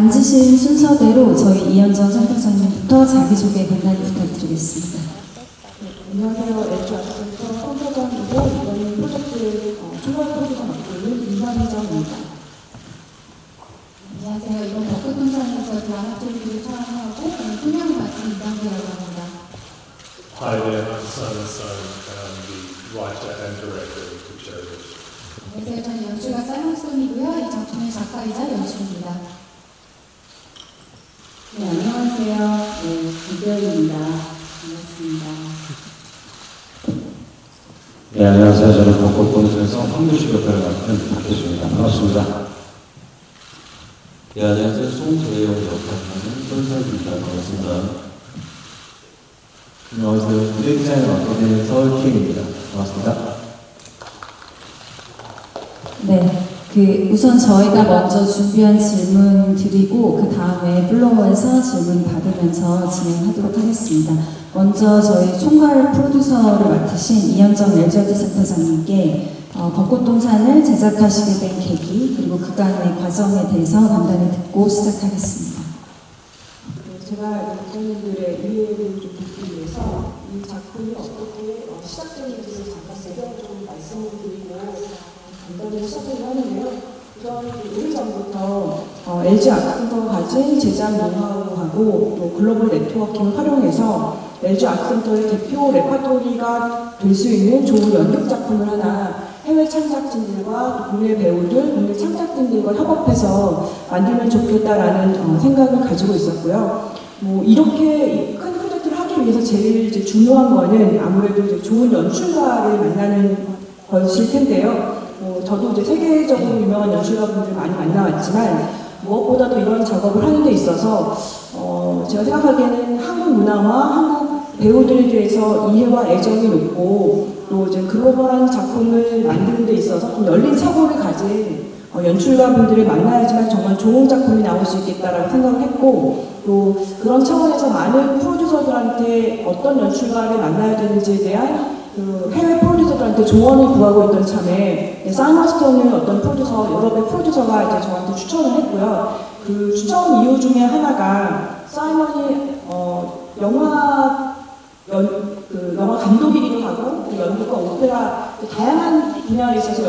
앉으신 순서대로 저희 이현정 센터장님부터 자기소개 간단히 부탁드리겠습니다. 안녕하세요. LG 아트센터 센터장이고 이번 프로젝트 총괄 프로듀서 맡고 있는 이현정입니다. 안녕하세요. 이번 벚꽃동산에서 대학 학생들을 촬영하고 소명을 맡은 이강수라고 합니다. Hi there, I'm Simon Stone. I'm the writer and director of the show. 안녕하세요. 저는 연출가 사이먼스톤이고요. 이 작품의 작가이자 연출입니다. 네, 안녕하세요. 김별입니다. 반갑습니다. 네, 안녕하세요. 저는 벚꽃동산에서 황교식 역할을 맡은 박혜수입니다. 반갑습니다. 네, 안녕하세요. 송재영 역할을 손석입니다. 반갑습니다. 안녕하세요. 무대 디자인을 맡게 된 서울킴입니다. 반갑습니다. 네, 우선 저희가 먼저 준비한 질문 드리고 그 다음에 플로어에서 질문 받으면서 진행하도록 하겠습니다. 먼저 저희 총괄 프로듀서를 맡으신 이현정 LG 센터장님께 벚꽃동산을 제작하시게 된 계기 그리고 그간의 과정에 대해서 간단히 듣고 시작하겠습니다. 제가 독자님들의 이해를 좀 돕기 위해서 이 작품이 어떻게 시작되는지를 잠깐 배경을 좀 말씀을 드리고 간단히 시작을 하는데요. 우선 오래전부터 LG 아트센터가 가진 제작 노하우하고 또 글로벌 네트워킹을 활용해서 LG 아트센터의 대표 레파토리가 될 수 있는 좋은 연극 작품을 하나 해외 창작진들과 또 국내 배우들, 국내 창작진들과 협업해서 만들면 좋겠다라는 생각을 가지고 있었고요. 이렇게 큰 프로젝트를 하기 위해서 제일 이제 중요한 거는 아무래도 이제 좋은 연출가를 만나는 것일 텐데요. 저도 이제 세계적으로 유명한 연출가분들 많이 만나왔지만 무엇보다도 이런 작업을 하는 데 있어서 제가 생각하기에는 한국 문화와 한국 배우들에 대해서 이해와 애정이 높고 또 이제 글로벌한 작품을 만드는 데 있어서 좀 열린 사고를 가진 연출가분들을 만나야지만 정말 좋은 작품이 나올 수 있겠다라고 생각을 했고 또 그런 차원에서 많은 프로듀서들한테 어떤 연출가를 만나야 되는지에 대한 해외 프로듀서들한테 조언을 구하고 있던 참에 사이먼 스톤을 어떤 프로듀서, 유럽의 프로듀서가 이제 저한테 추천을 했고요. 그 추천 이유 중에 하나가 사이먼이 영화 감독이기도 하고 연극과 오페라 다양한 분야에 있어서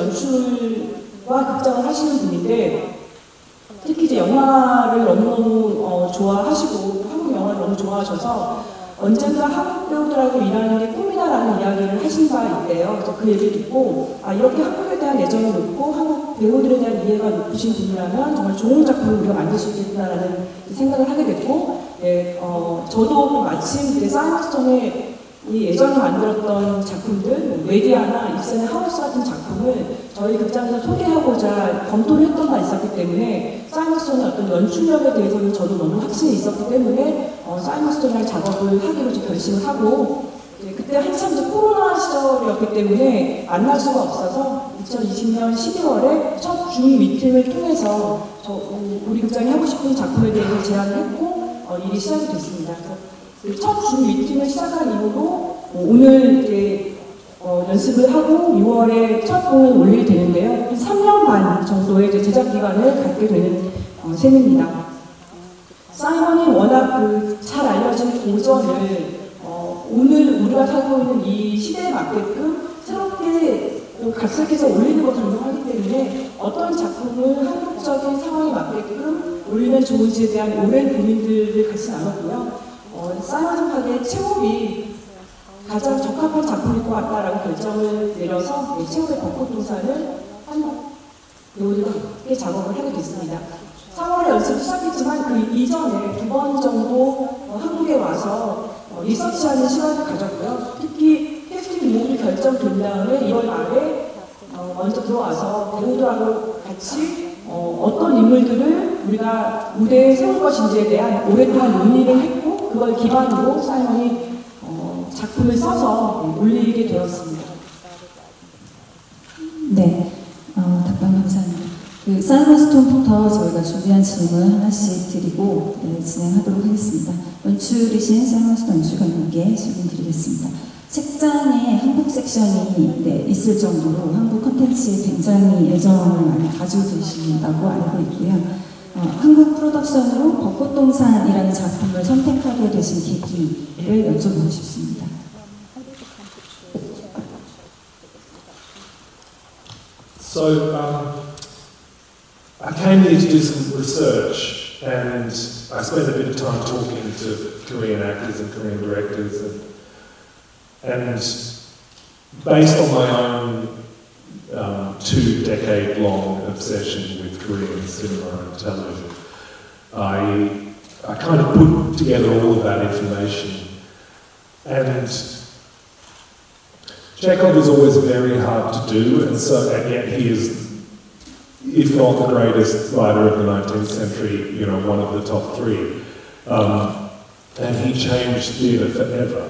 연출과 극장을 하시는 분인데 특히 이제 영화를 너무너무 좋아하시고 한국 영화를 너무 좋아하셔서 언젠가 한국 배우들하고 일하는 게 꿈이다라는 이야기를 하신 바 있대요. 그래서 그 얘기를 듣고 이렇게 한국에 대한 애정이 높고 한국 배우들에 대한 이해가 높으신 분이라면 정말 좋은 작품을 우리가 만들 수 있겠다라는 생각을 하게 됐고 저도 마침 사이먼 스톤의 이 예전에 만들었던 작품들, 메디아나 입센의 하우스 같은 작품을 저희 극장에서 소개하고자 검토를 했던 바 있었기 때문에 사이먼 스톤의 어떤 연출력에 대해서는 저도 너무 확신이 있었기 때문에 사이먼 스톤이랑 작업을 하기로 결심을 하고 그때 한참 이제 코로나 시절이었기 때문에 만날 수가 없어서 2020년 12월에 첫 줌 미팅을 통해서 우리 극장이 하고 싶은 작품에 대해서 제안을 했고 일이 시작이 됐습니다. 첫 줌 미팅을 시작한 이후로 오늘 이제 연습을 하고 6월에 첫 공을 올리게 되는데요. 3년 반 정도의 이제 제작 기간을 갖게 되는 셈입니다. 사이먼이 워낙 잘 알려진 고전을 오늘 우리가 살고 있는 이 시대에 맞게끔 새롭게 각색해서 올리는 것을 운영하기 때문에 어떤 작품을 한국적인 상황에 맞게끔 올리면 좋은지에 대한 오랜 고민들을 같이 나눴고요. 사이먼 생각에 체홉이 가장 적합한 작품일 것 같다라고 결정을 내려서 체홉의 벚꽃동산을 한국 배우들과 함께 작업을 하게 됐습니다. 4월에 연습을 시작했지만 그 이전에 2번 정도 한국에 와서 리서치하는 시간을 가졌고요. 특히 캐스팅 모두 결정된 다음에 2월 말에 먼저 들어와서 배우들하고 같이 어떤 인물들을 우리가 무대에 세울 것인지에 대한 오랫동안 논의를 했고 그걸 기반으로 사이먼이 작품을 써서 올리게 되었습니다. 네, 답변 감사합니다. 사이먼 스톤부터 저희가 준비한 질문 하나씩 드리고 진행하도록 하겠습니다. 연출이신 사이먼 스톤 연출가님께 질문 드리겠습니다. 책장에 한국 섹션이 있을 정도로 한국 콘텐츠에 굉장히 애정을 많이 가지고 계신다고 알고 있고요. 한국 프로덕션으로 벚꽃동산이라는 작품을 선택하게 되신 계기를 여쭤보고 싶습니다. So, I came here to do some research, and I spent a bit of time talking to Korean actors and Korean directors, and based on my own 2-decade-long obsession with Korean cinema and television, I kind of put together all of that information. And Chekhov is always very hard to do, and yet he is, if not the greatest writer of the 19th century, you know, one of the top 3. And he changed theatre forever.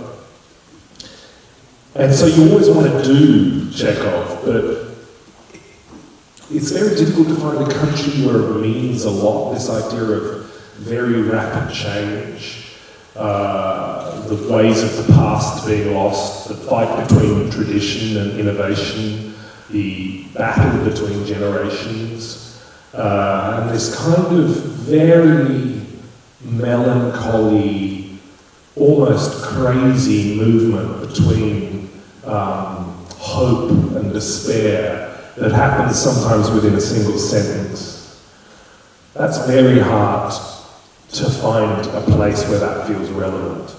And so you always want to do Chekhov, but it's very difficult to find a country where it means a lot, this idea of very rapid change, the ways of the past being lost, the fight between tradition and innovation, the battle between generations, and this kind of very melancholy, almost crazy movement between hope and despair that happens sometimes within a single sentence. That's very hard to find a place where that feels relevant.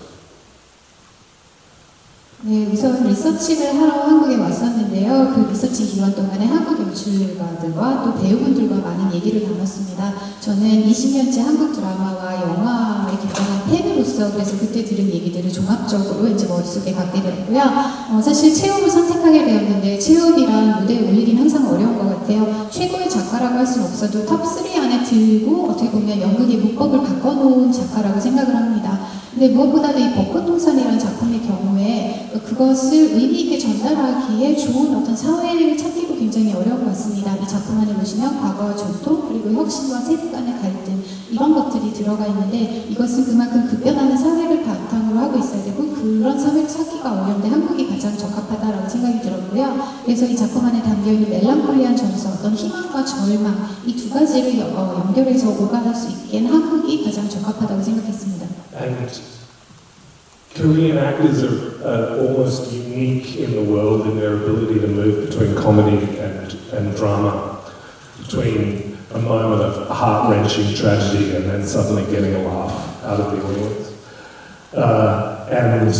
네, 우선 리서치를 하러 한국에 왔었는데요. 그 리서치 기간 동안에 한국 연출가들과 또 배우분들과 많은 얘기를 나눴습니다. 저는 20년째 한국 드라마와 영화에 굉장한 팬으로서 그래서 그때 들은 얘기들을 종합적으로 이제 머릿속에 갖게 되었고요. 사실 체홉을 선택하게 되었는데 체홉이란 무대에 올리긴 항상 어려운 것 같아요. 최고의 작가라고 할 수는 없어도 탑3 안에 들고 어떻게 보면 연극의 문법을 바꿔놓은 작가라고 생각을 합니다. 근데 무엇보다도 이 벚꽃동산이라는 작품의 경우에 그것을 의미 있게 전달하기에 좋은 어떤 사회를 찾기도 굉장히 어려운 것 같습니다. 이 작품 안에 보시면 과거와 전통 그리고 혁신과 세대 간의 갈등 이런 것들이 들어가 있는데 이것은 그만큼 급변하는 사회를 바탕으로 하고 있어야 되고 그런 사회를 찾기가 어려운데 한국이 가장 적합하다라고 생각이 들었고요. 그래서 이 작품 안에 담겨있는 멜랑콜리한 정서, 어떤 희망과 절망 이 두 가지를 연결해서 오가할 수 있게 한국이 가장 적합하다고 생각했습니다. And Korean actors are almost unique in the world in their ability to move between comedy and drama, between a moment of heart-wrenching tragedy and then suddenly getting a laugh out of the audience. And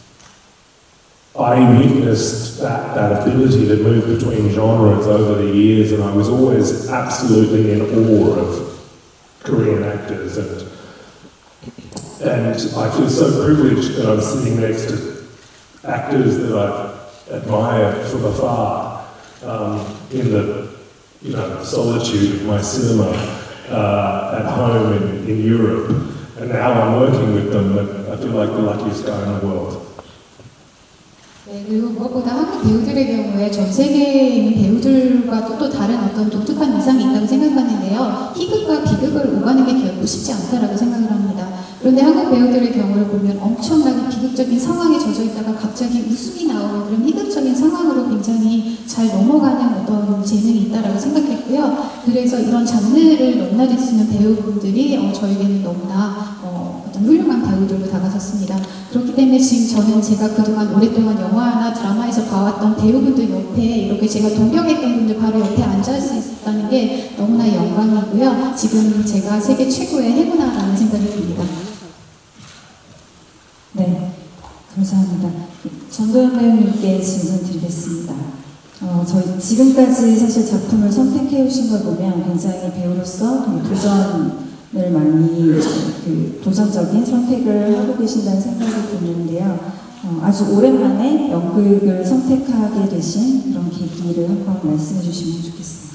I witnessed that ability to move between genres over the years, and I was always absolutely in awe of Korean actors, and I feel so privileged that I'm sitting next to actors that I admire from afar in the solitude of my cinema at home in Europe, and now I'm working with them, and I feel like the luckiest guy in the world. 네, 그리고 무엇보다 한국 배우들의 경우에 전 세계에 있는 배우들과 또 다른 어떤 독특한 위상이 있다고 생각하는데요. 희극과 비극을 오가는 게 결코 쉽지 않다라고 생각을 합니다. 그런데 한국 배우들의 경우를 보면 엄청나게 비극적인 상황에 젖어 있다가 갑자기 웃음이 나오는 그런 희극적인 상황으로 굉장히 잘 넘어가는 어떤 재능이 있다라고 생각했고요. 그래서 이런 장르를 넘나들 수 있는 배우분들이 저에게는 너무나 어떤 훌륭한 배우들로 다가섰습니다. 그렇기 때문에 지금 제가 그동안 오랫동안 영화나 드라마에서 봐왔던 배우분들 옆에 이렇게 제가 동경했던 분들 바로 옆에 앉을 수 있었다는 게 너무나 영광이고요. 지금 제가 세계 최고의 해구나라는 생각이 듭니다. 네, 감사합니다. 전도연 배우님께 질문 드리겠습니다. 저희 지금까지 사실 작품을 선택해 오신 걸 보면 굉장히 배우로서 도전을 많이 도전적인 선택을 하고 계신다는 생각이 드는데요. 아주 오랜만에 연극을 선택하게 되신 그런 계기를 한번 말씀해 주시면 좋겠습니다.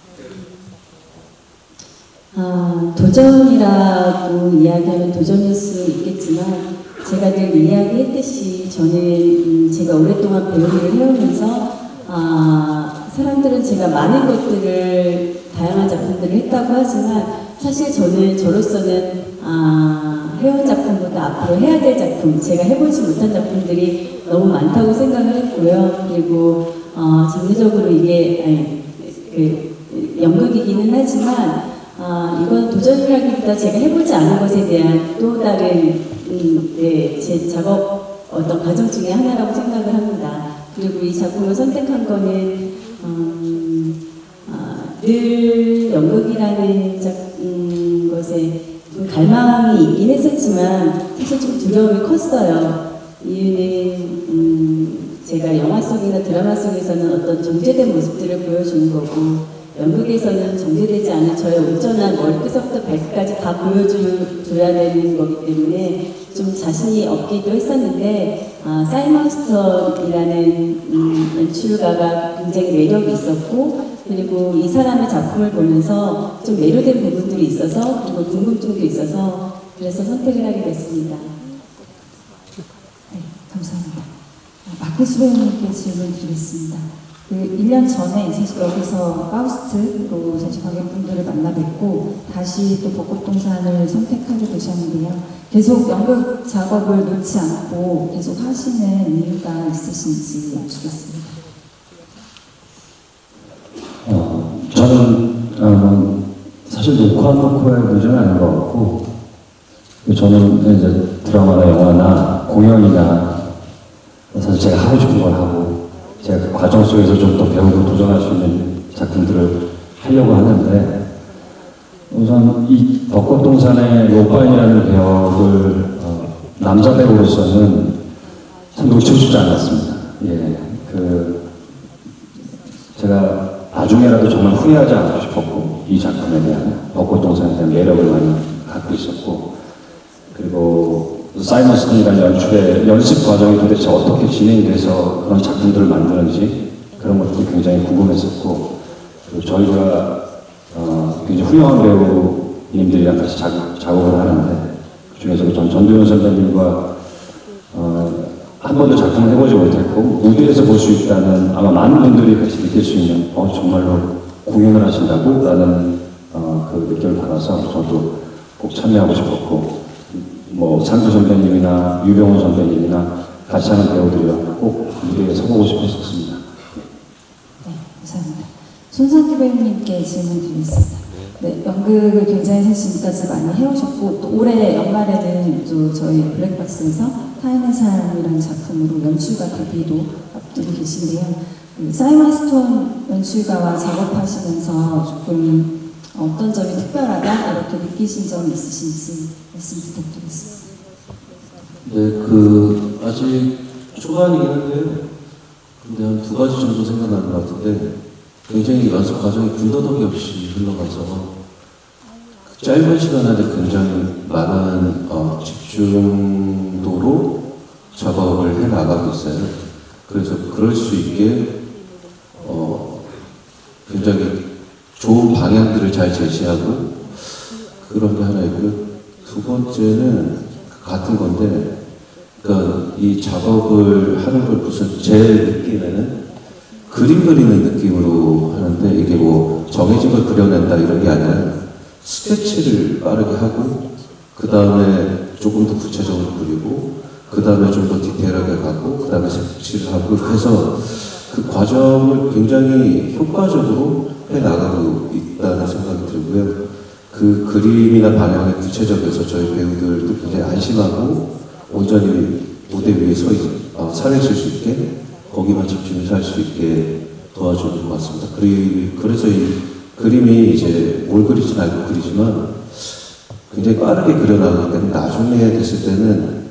도전이라고 이야기하면 도전일 수 있겠지만 제가 늘 이야기했듯이 저는 제가 오랫동안 배우를 해오면서 사람들은 제가 많은 것들을 다양한 작품들을 했다고 하지만 사실 저로서는 해온 작품보다 앞으로 해야 될 작품, 제가 해보지 못한 작품들이 너무 많다고 생각을 했고요. 그리고 장르적으로 이게 연극이기는 하지만 이건 도전이라기보다 제가 해보지 않은 것에 대한 또 다른 제 작업 어떤 과정 중에 하나라고 생각을 합니다. 그리고 이 작품을 선택한 거는 늘 연극이라는 것에 좀 갈망이 있긴 했었지만 사실 좀 두려움이 컸어요. 이유는 제가 영화 속이나 드라마 속에서는 어떤 정제된 모습들을 보여주는 거고 연극에서는 정제되지 않은 저의 온전한 머리끝부터 발끝까지 다 보여줘야 되는 거기 때문에 좀 자신이 없기도 했었는데 사이먼 스톤이라는 연출가가 굉장히 매력이 있었고 그리고 이 사람의 작품을 보면서 좀 매료된 부분들이 있어서 그리고 궁금증도 있어서 그래서 선택을 하게 됐습니다. 네, 감사합니다. 마크스 배우님께 질문 드리겠습니다. 1년 전에 사실 여기서 파우스트로 사실 관객분들을 만나 뵙고 다시 또 벚꽃동산을 선택하게 되셨는데요. 계속 연극 작업을 놓지 않고 계속 하시는 이유가 있으신지 여쭙겠습니다. 저는 사실 녹화에 도전은 아닌 것 같고 저는 이제 드라마나 영화나 공연이나 사실 제가 하고 싶은 걸 하고 제가 그 과정 속에서 좀 더 배우고 도전할 수 있는 작품들을 하려고 하는데 우선 이 벚꽃동산의 로바인이라는 배역을 남자 배우로서는 참 놓치고 싶지 않았습니다. 제가 나중에라도 정말 후회하지 않고 싶었고 이 작품에 대한 벚꽃동산에 대한 매력을 많이 갖고 있었고 그리고 사이먼 스톤이라는 연출의 연습 과정이 도대체 어떻게 진행돼서 그런 작품들을 만드는지 그런 것들이 굉장히 궁금했었고 그리고 저희가 굉장히 훌륭한 배우님들이랑 같이 작업을 하는데 그중에서도 전 전도연 선배님과 한 번도 작품을 해보지 못했고 무대에서 볼 수 있다는 아마 많은 분들이 같이 느낄 수 있는 정말로 공연을 하신다고? 라는 그 느낌을 받아서 저도 꼭 참여하고 싶었고 상주 선배님이나 유병훈 선배님이나 같이 하는 배우들이랑 꼭 무대에 서보고 싶었습니다. 네, 감사합니다. 손상규 배우님께 질문 드리겠습니다. 네, 연극을 굉장히 사실 지금까지 많이 해오셨고 또 올해 연말에는 또 저희 블랙박스에서 타인의 삶이라는 작품으로 연출가 데뷔도 앞두고 계신데요. 사이먼 스톤 연출가와 작업하시면서 조금 어떤 점이 특별하다 이렇게 느끼신 점이 있으신지 말씀 부탁드리겠습니다. 네, 아직 초반이긴 한데요. 근데 한 2가지 정도 생각나는 것 같은데 굉장히 연습 과정이 군더더기 없이 흘러가서 그 짧은 시간 안에 굉장히 많은 집중도로 작업을 해나가고 있어요. 그래서 그럴 수 있게 굉장히 좋은 방향들을 잘 제시하고 그런 게 하나 있고요. 2번째는 같은 건데 그러니까 이 작업을 하는 걸 무슨 제 느낌에는 그림 그리는 느낌으로 하는데 이게 정해진 걸 그려낸다 이런 게 아니라 스케치를 빠르게 하고 그 다음에 조금 더 구체적으로 그리고 그 다음에 좀 더 디테일하게 가고 그 다음에 색칠을 하고 해서 그 과정을 굉장히 효과적으로 해나가고 있다는 생각이 들고요. 그 그림이나 방향이 구체적이어서 저희 배우들도 굉장히 안심하고 온전히 무대 위에 살아있을 수 있게 거기만 집중해서 할 수 있게 도와주는 것 같습니다. 그래서 이 그림이 이제 뭘 그리진 알고 그리지만 굉장히 빠르게 그려나가기 때문에 나중에 됐을 때는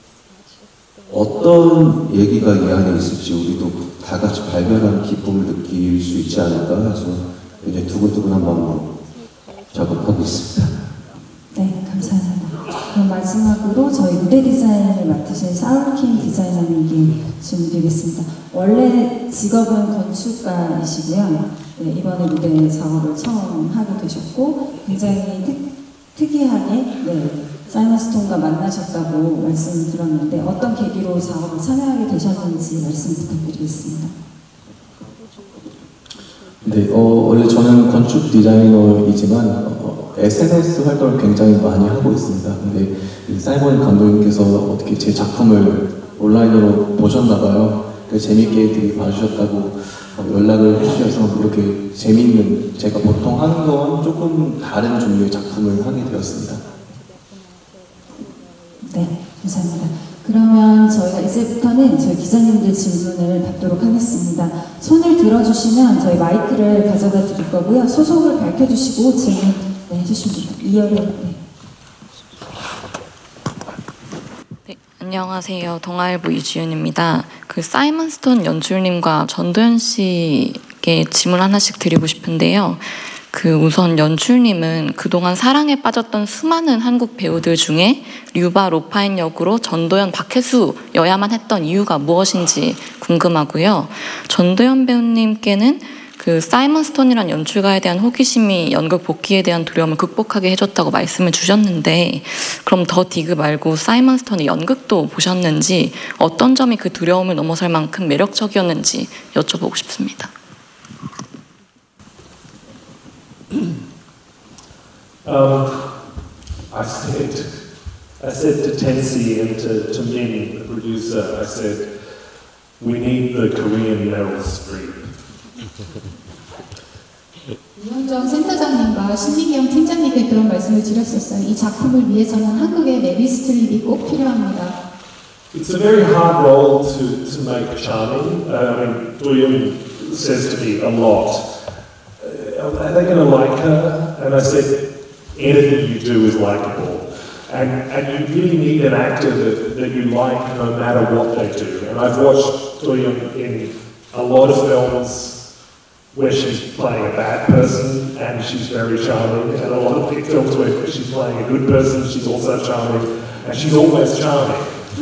어떤 얘기가 이 안에 있을지 우리도 다 같이 발견하는 기쁨을 느낄 수 있지 않을까 해서 굉장히 두근두근한 마음으로 작업하고 있습니다. 네, 감사합니다. 그럼 마지막으로 저희 무대 디자인을 맡으신 사울킴 디자이너님께 질문드리겠습니다. 원래 직업은 건축가이시고요. 네, 이번에 무대 작업을 처음 하게 되셨고 굉장히 특이하게 사이먼 스톤과 만나셨다고 말씀을 들었는데 어떤 계기로 작업을 참여하게 되셨는지 말씀 부탁드리겠습니다. 네, 원래 저는 건축 디자이너이지만 SNS 활동을 굉장히 많이 하고 있습니다. 근데 사이먼 감독님께서 어떻게 제 작품을 온라인으로 보셨나봐요. 재밌게 되게 봐주셨다고 연락을 해주셔서 이렇게 재밌는, 제가 보통 하는 거와는 조금 다른 종류의 작품을 하게 되었습니다. 네, 감사합니다. 그러면 저희가 이제부터는 저희 기자님들 질문을 받도록 하겠습니다. 손을 들어주시면 저희 마이크를 가져다 드릴 거고요. 소속을 밝혀주시고 질문 해주시면 됩니다. 이열을. 네. 네, 안녕하세요. 동아일보 이주연입니다. 그 사이먼 스톤 연출님과 전도연 씨께 질문 하나씩 드리고 싶은데요. 그 우선 연출님은 그동안 사랑에 빠졌던 수많은 한국 배우들 중에 류바 로파인 역으로 전도연 박혜수여야만 했던 이유가 무엇인지 궁금하고요. 전도연 배우님께는 그 사이먼 스톤이란 연출가에 대한 호기심이 연극 복귀에 대한 두려움을 극복하게 해줬다고 말씀을 주셨는데, 그럼 더 디그 말고 사이먼 스톤의 연극도 보셨는지, 어떤 점이 그 두려움을 넘어설 만큼 매력적이었는지 여쭤보고 싶습니다. I said to Tensi and to Min, the producer, I said, we need the Korean Meryl Streep. 이현정 센터장님과 신민경 팀장님께 그런 말씀을 드렸었어요. 이 작품을 위해서는 한국의 메릴 스트립이 꼭 필요합니다. It's a very hard role to make charming. I mean, Doyoon says to me a lot, are they going to like her? And I said, anything you do is likable. And you really need an actor that you like no matter what they do. And I've watched Doyoon in a lot of films where she's playing a bad person and she's very charming, and a lot of big films where she's playing a good person, she's also charming, and she's always charming.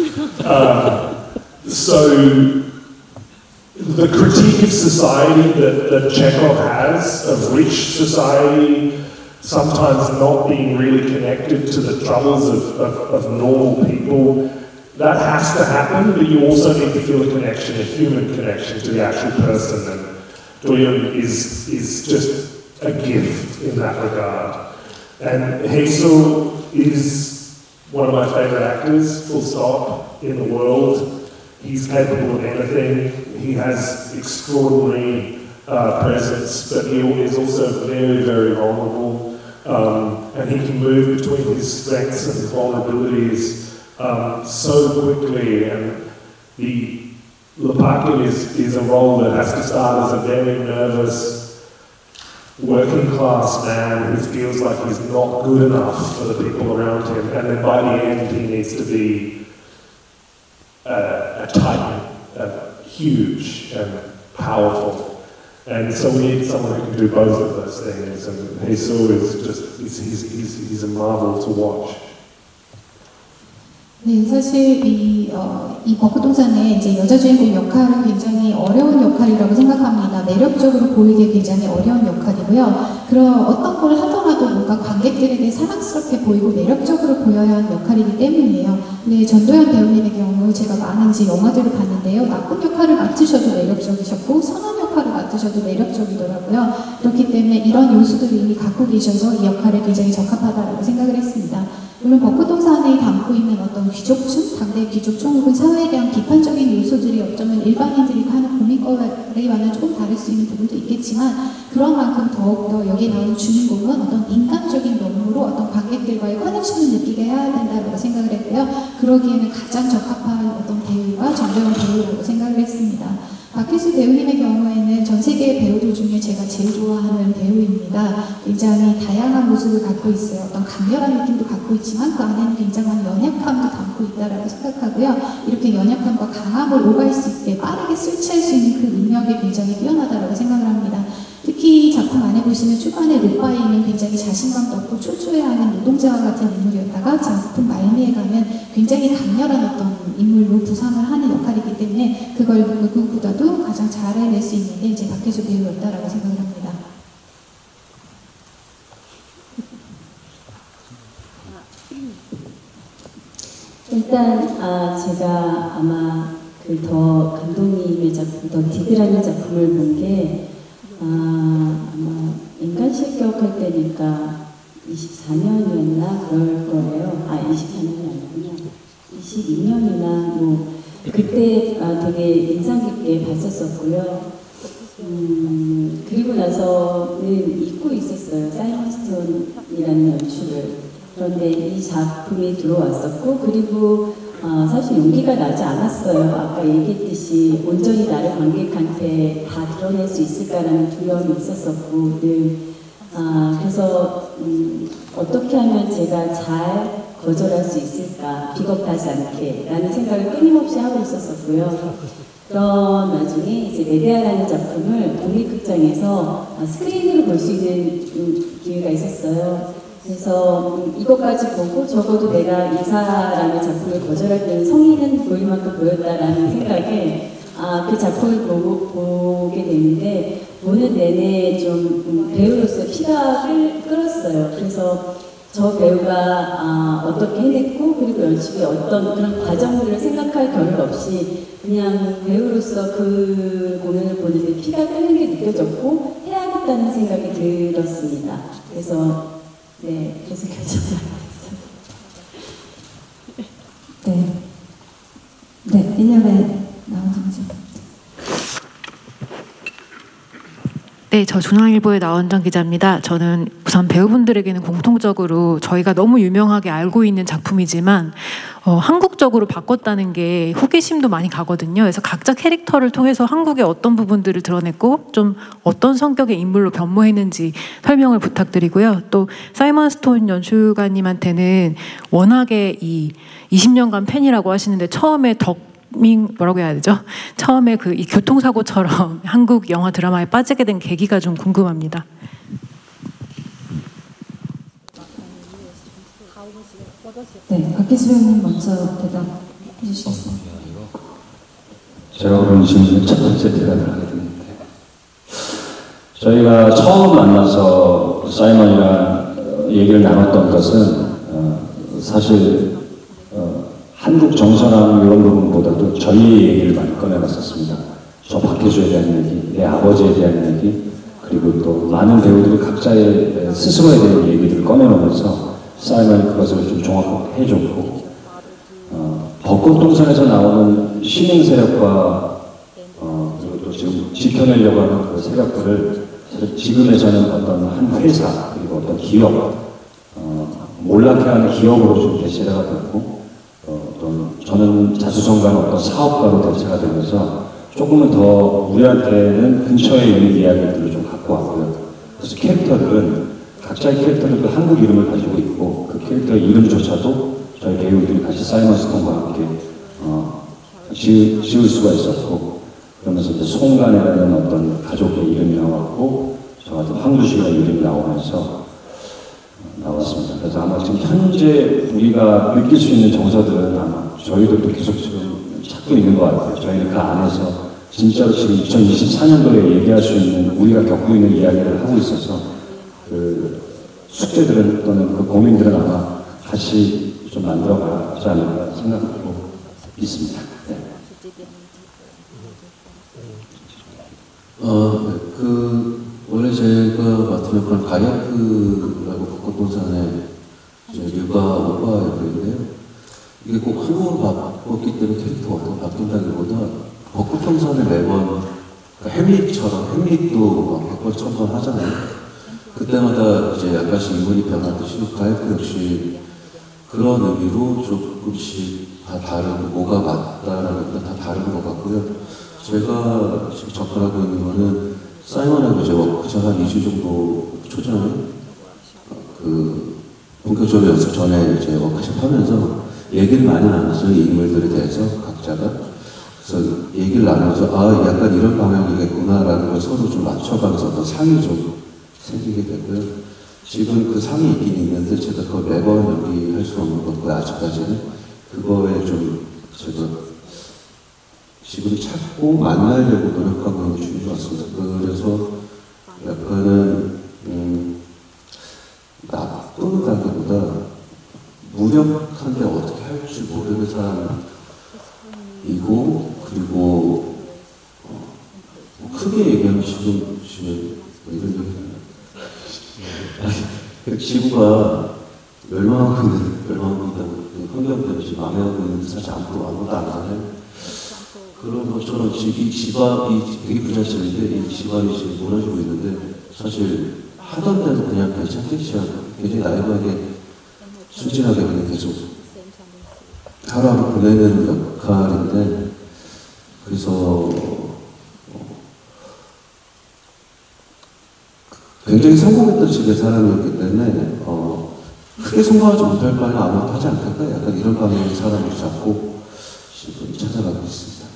So the critique of society that Chekhov has, of rich society, sometimes not being really connected to the troubles of normal people, that has to happen, but you also need to feel a connection, a human connection to the actual person. And Doyoon is just a gift in that regard. And Haeseo is one of my favourite actors, full stop, in the world. He's capable of anything. He has extraordinary presence, but he is also very, very vulnerable. And he can move between his strengths and his vulnerabilities so quickly. And the Lepakin is a role that has to start as a very nervous, working class man who feels like he's not good enough for the people around him, and then by the end he needs to be a titan, huge and powerful. And so we need someone who can do both of those things, and Haeseo is just, he's a marvel to watch. 네, 사실 이 벚꽃동산의 이제 여자 주인공 역할은 굉장히 어려운 역할이라고 생각합니다. 매력적으로 보이기 굉장히 어려운 역할이고요. 그런 어떤 걸 하더라도 뭔가 관객들에게 사랑스럽게 보이고 매력적으로 보여야 하는 역할이기 때문이에요. 근데 전도연 배우님의 경우 제가 많은 이제 영화들을 봤는데요. 나쁜 역할을 맡으셔도 매력적이셨고 선한 역할을 맡으셔도 매력적이더라고요. 그렇기 때문에 이런 요소들을 이미 갖고 계셔서 이 역할에 굉장히 적합하다고 생각을 했습니다. 물론 벚꽃동산에 담고 있는 어떤 귀족층, 당대 귀족층 혹은 사회에 대한 비판적인 요소들이 어쩌면 일반인들이 하는 고민거래와는 조금 다를 수 있는 부분도 있겠지만, 그런 만큼 더욱더 여기 나오는 주인공은 어떤 인간적인 면모로 어떤 관객들과의 커넥션을 느끼게 해야 된다고 생각을 했고요. 그러기에는 가장 적합한 어떤 배우가 전도연 배우라고 생각을 했습니다. 박혜수 배우님의 경우에는 전 세계 배우들 중에 제가 제일 좋아하는 배우입니다. 굉장히 다양한 모습을 갖고 있어요. 어떤 강렬한 느낌도 갖고 있지만 그 안에는 굉장한 연약함도 담고 있다고 생각하고요. 이렇게 연약함과 강함을 오갈 수 있게 빠르게 스위치할 수 있는 그 능력이 굉장히 뛰어나다고 생각을 합니다. 특히 작품 안에 보시면 초반에 로파이는 굉장히 자신감도 없고 초조해하는 노동자와 같은 인물이었다가 작품 말미에 가면 굉장히 강렬한 어떤 인물로 부상을 하는 역할이기 때문에 그걸 누구보다도 가장 잘 해낼 수 있는 게 이제 박혜수 배우였다라고 생각을 합니다. 일단 제가 아마 그 더 감독님의 작품, 더 디그라는 작품을 본 게 아마 인간 실격할 때니까 24년이었나 그럴 거예요. 24년이 아니구나. 22년이나 뭐 그때 되게 인상 깊게 봤었었고요. 그리고 나서는 잊고 있었어요. 사이먼 스톤이라는 연출을. 그런데 이 작품이 들어왔었고, 그리고 사실 용기가 나지 않았어요. 아까 얘기했듯이 온전히 나를 관객한테 다 드러낼 수 있을까라는 두려움이 있었었고, 늘 그래서 어떻게 하면 제가 잘 거절할 수 있을까, 비겁하지 않게 라는 생각을 끊임없이 하고 있었었고요. 그런 와중에 이제 메데아라는 작품을 독립극장에서 스크린으로 볼 수 있는 기회가 있었어요. 그래서 이것까지 보고 적어도 내가 이사라는 작품을 거절할 때는 성의는 보일 만큼 보였다라는 생각에 그 작품을 보게 되는데, 보는 내내 좀 배우로서 피가 끓었어요. 그래서 저 배우가 어떻게 해냈고, 그리고 연출이 어떤 그런 과정들을 생각할 겨를 없이 그냥 배우로서 그 공연을 보는데 피가 끓는 게 느껴졌고, 해야겠다는 생각이 들었습니다. 그래서 그래서 결정을 하게 됐어요. 네, 1년에 나온 정지. 네, 저 중앙일보의 나원정 기자입니다. 저는 우선 배우분들에게는 공통적으로 저희가 너무 유명하게 알고 있는 작품이지만 한국적으로 바꿨다는 게 호기심도 많이 가거든요. 그래서 각자 캐릭터를 통해서 한국의 어떤 부분들을 드러냈고 좀 어떤 성격의 인물로 변모했는지 설명을 부탁드리고요. 또 사이먼 스톤 연출가님한테는 워낙에 이 20년간 팬이라고 하시는데 처음에 뭐라고 해야 되죠? 처음에 이 교통사고처럼 한국 영화 드라마에 빠지게 된 계기가 좀 궁금합니다. 네, 박기수 배우님 먼저 대답해 주시겠어요? 제가 오늘 질문 첫 번째 대답을 하게 됐는데, 저희가 처음 만나서 사이먼이랑 얘기를 나눴던 것은 사실 한국 정서랑 이런 부분보다도 저희 얘기를 많이 꺼내봤었습니다. 저 박혜주에 대한 얘기, 내 아버지에 대한 얘기, 그리고 또 많은 배우들이 각자의 스스로에 대한 얘기들을 꺼내놓으면서 사이먼이 그것을 좀 종합하게 해줬고, 벚꽃동산에서 나오는 시민 세력과 그리고 또 지금 지켜내려고 하는 그 세력들을 지금에서는 어떤 한 회사 그리고 어떤 기업, 몰락해 하는 기업으로 좀 대체가 됐고, 저는 자수성가는 어떤 사업가로 대체가 되면서 조금은 더 우리한테는 근처에 있는 이야기들을 좀 갖고 왔고요. 그래서 캐릭터들은 각자의 캐릭터들도 한국 이름을 가지고 있고, 그 캐릭터의 이름조차도 저희 배우들이 같이 사이먼 스톤과 함께 지을 수가 있었고, 그러면서 이제 송간이라는 어떤 가족의 이름이 나왔고, 저 같은 황두식의 이름이 나오면서 나왔습니다. 그래서 아마 지금 현재 우리가 느낄 수 있는 정서들은 아마 저희들도 계속 지금 찾고 있는 것 같아요. 저희는 그 안에서 진짜로 지금 2024년도에 얘기할 수 있는, 우리가 겪고 있는 이야기를 하고 있어서 그 숙제들은 또는 그 고민들은 아마 같이 좀 만들어가지 않을까 생각하고 있습니다. 네. 원래 제가 맡은 역할은 가야크라고 벚꽃동산의 류가 오빠 역할인데요. 이게 꼭 한국어로 바꿨기 때문에 캐릭터가 어떻게 바뀐다기보다 벚꽃동산을 매번 햄릿처럼, 햄릿도 막 100번 1000번 하잖아요. 그때마다 이제 약간씩 인물이 변하듯이 가야크 역시 그런 의미로 조금씩 다 다르고, 뭐가 맞다라는 건 다 다른 것 같고요. 제가 지금 접근하고 있는 거는 사이먼하고 이제 워크숍 한 2주 정도 초전에 본격적으로 연습 전에 이제 워크숍 하면서 얘기를 많이 나눴어요. 이 인물들에 대해서 각자가. 그래서 얘기를 나누면서 약간 이런 방향이겠구나라는 걸 서로 좀 맞춰가면서 어떤 상이 좀 생기게 됐고요. 지금 그 상이 있긴 있는데 제가 그걸 매번 연기할 수 없는 것 같고요. 아직까지는 그거에 좀 제가 지금 찾고 만나려고 노력하고 있는 중인 것 같습니다. 그래서 약간은 나쁘다기보다 무력한데 어떻게 할지 모르는 사람이고, 그리고 크게 얘기하면 지금 이런 얘기 지구가 멸망하고 있다고, 환경 때문에 지금 망해가고 있는데 사실 아무것도 안 하잖아요. 그런 것처럼 이 집앞이 되게 부잣집인데 이 집앞이 지금 무너지고 있는데 사실 하던 데도 그냥 괜찮겠지 않고 굉장히 나이가게 순진하게 그냥 계속 하루하루 보내는 역할인데 그래서 굉장히 성공했던 집의 사람이었기 때문에 크게 성공하지 못할 바에는 아무것도 하지 않겠다 약간 이런 방향의 사람을 잡고 지금 찾아가고 있습니다.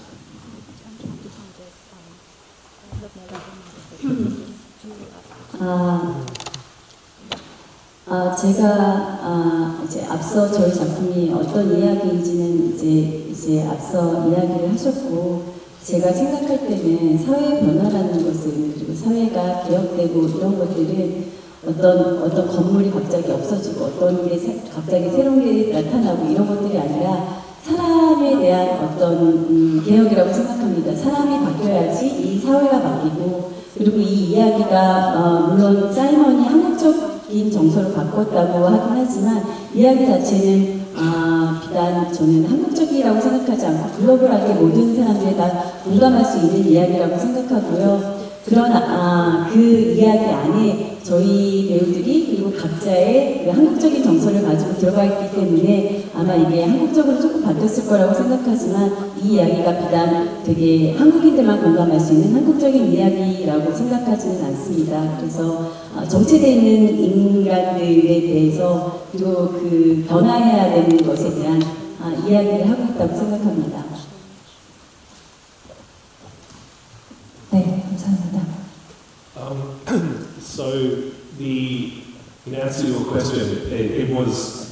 제가 이제 앞서 저희 작품이 어떤 이야기인지는 이제 앞서 이야기를 하셨고 제가 생각할 때는 사회 변화라는 것은 그리고 사회가 개혁되고 이런 것들은 어떤 건물이 갑자기 없어지고 어떤 게 갑자기 새로운 게 나타나고 이런 것들이 아니라 사람에 대한 어떤 개혁이라고 생각합니다. 사람이 바뀌어야지 이 사회가 바뀌고 그리고 이 이야기가 물론 사이먼이 한국적인 정서로 바꿨다고 하긴 하지만 이야기 자체는 비단 저는 한국적이라고 생각하지 않고 글로벌하게 모든 사람들이 다 공감할 수 있는 이야기라고 생각하고요. 그러나 그 이야기 안에 저희 배우들이 그리고 각자의 그 한국적인 정서를 가지고 들어가 있기 때문에 아마 이게 한국적으로 조금 바뀌었을 거라고 생각하지만 이 이야기가 비단 되게 한국인들만 공감할 수 있는 한국적인 이야기라고 생각하지는 않습니다. 그래서 정체되어 있는 인간들에 대해서 그리고 그 변화해야 되는 것에 대한 이야기를 하고 있다고 생각합니다. 네, 감사합니다. So in answer to your question, it was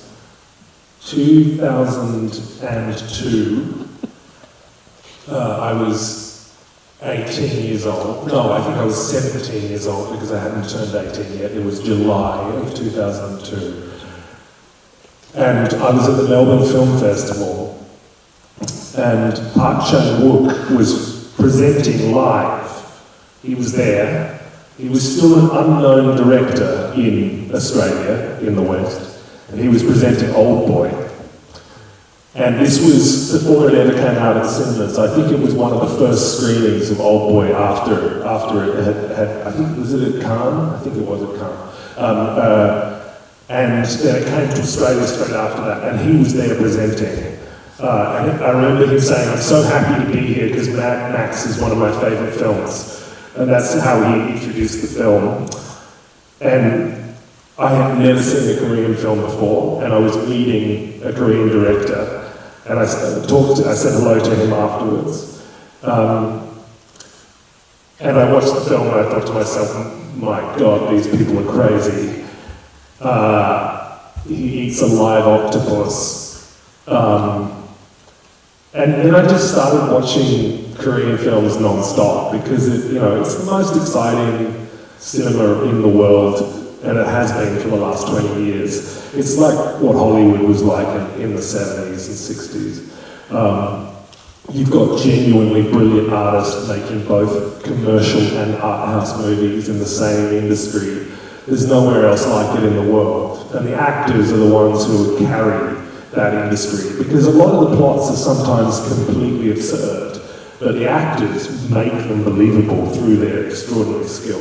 2002. I was 18 years old. No, I think I was 17 years old because I hadn't turned 18 yet. It was July of 2002. And I was at the Melbourne Film Festival and Park Chan-wook was presenting live. He was there. He was still an unknown director in Australia, in the West, and he was presenting Old Boy. And this was before it ever came out at cinemas. I think it was one of the first screenings of Old Boy after it had I think, was it at Cannes? I think it was at Cannes. And then it came to Australia straight after that, and he was there presenting. And I remember him saying, "I'm so happy to be here because Mad Max is one of my favourite films." And that's how he introduced the film. And I had never seen a Korean film before, and I was meeting a Korean director, and I said hello to him afterwards. And I watched the film and I thought to myself, my God, these people are crazy. He eats a live octopus. And then I just started watching Korean films non-stop because it's the most exciting cinema in the world, and it has been for the last 20 years. It's like what Hollywood was like in the 70s and 60s. You've got genuinely brilliant artists making both commercial and art house movies in the same industry. There's nowhere else like it in the world. And the actors are the ones who would carry that industry, because a lot of the plots are sometimes completely absurd, but the actors make them believable through their extraordinary skill.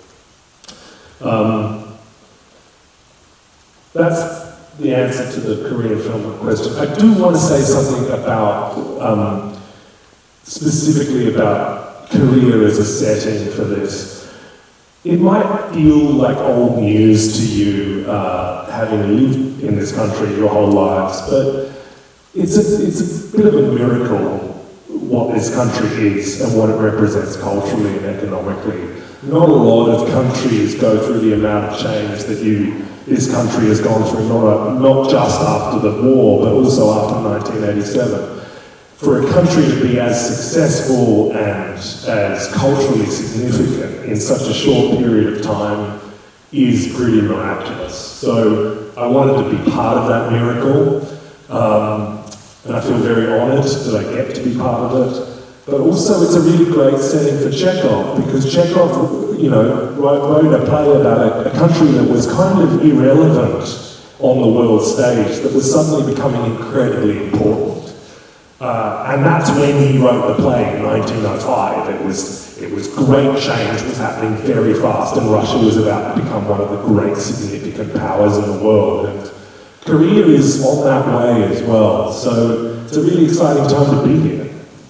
That's the answer to the Korean film question. I do want to say something about, specifically about Korea as a setting for this. It might feel like old news to you, having lived in this country your whole lives, but it's a bit of a miracle what this country is and what it represents culturally and economically. Not a lot of countries go through the amount of change that this country has gone through, not just after the war, but also after 1987. For a country to be as successful and as culturally significant in such a short period of time is pretty miraculous. So I wanted to be part of that miracle, and I feel very honoured that I get to be part of it. But also it's a really great setting for Chekhov, because Chekhov, wrote a play about a country that was kind of irrelevant on the world stage, that was suddenly becoming incredibly important. And that's when he wrote the play in 1905. It was great change was happening very fast, and Russia was about to become one of the great significant powers in the world. And Korea is on that way as well. So it's a really exciting time to be here.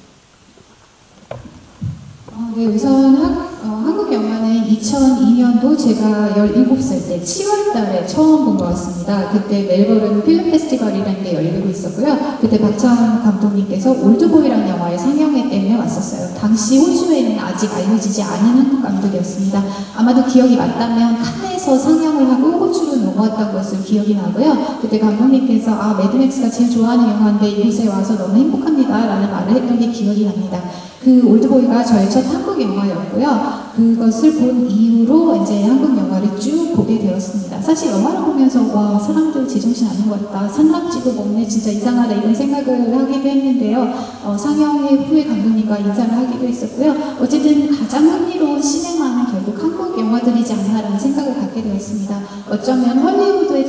네, 우선 한국 영화는 2002년도 제가 17살 때 7월 달에 처음 본 것 같습니다. 그때 멜버른 필름 페스티벌이라는 게 열리고 있었고요. 그때 박찬 감독님께서 올드보이라는 영화의 상영회 때문에 왔었어요. 당시 호주에는 아직 알려지지 않은 한국 감독이었습니다. 아마도 기억이 맞다면 칸에서 상영을 하고 호주로 넘어왔던 것을 기억이 나고요. 그때 감독님께서 매드맥스가 제일 좋아하는 영화인데 이곳에 와서 너무 행복합니다 라는 말을 했던 게 기억이 납니다. 그 올드보이가 저의 첫 한국 영화였고요. 그것을 본 이후로 이제 한국 영화를 쭉 보게 되었습니다. 사실 영화를 보면서 와, 사람들 제정신 아닌 것 같다. 산낙지도 먹네. 진짜 이상하다. 이런 생각을 하기도 했는데요. 상영회 후에 감독님과 인사를 하기도 했었고요. 어쨌든 가장 흥미로운 시네마는 결국 한국 영화들이지 않나라는 생각을 갖게 되었습니다. 어쩌면 헐리우드의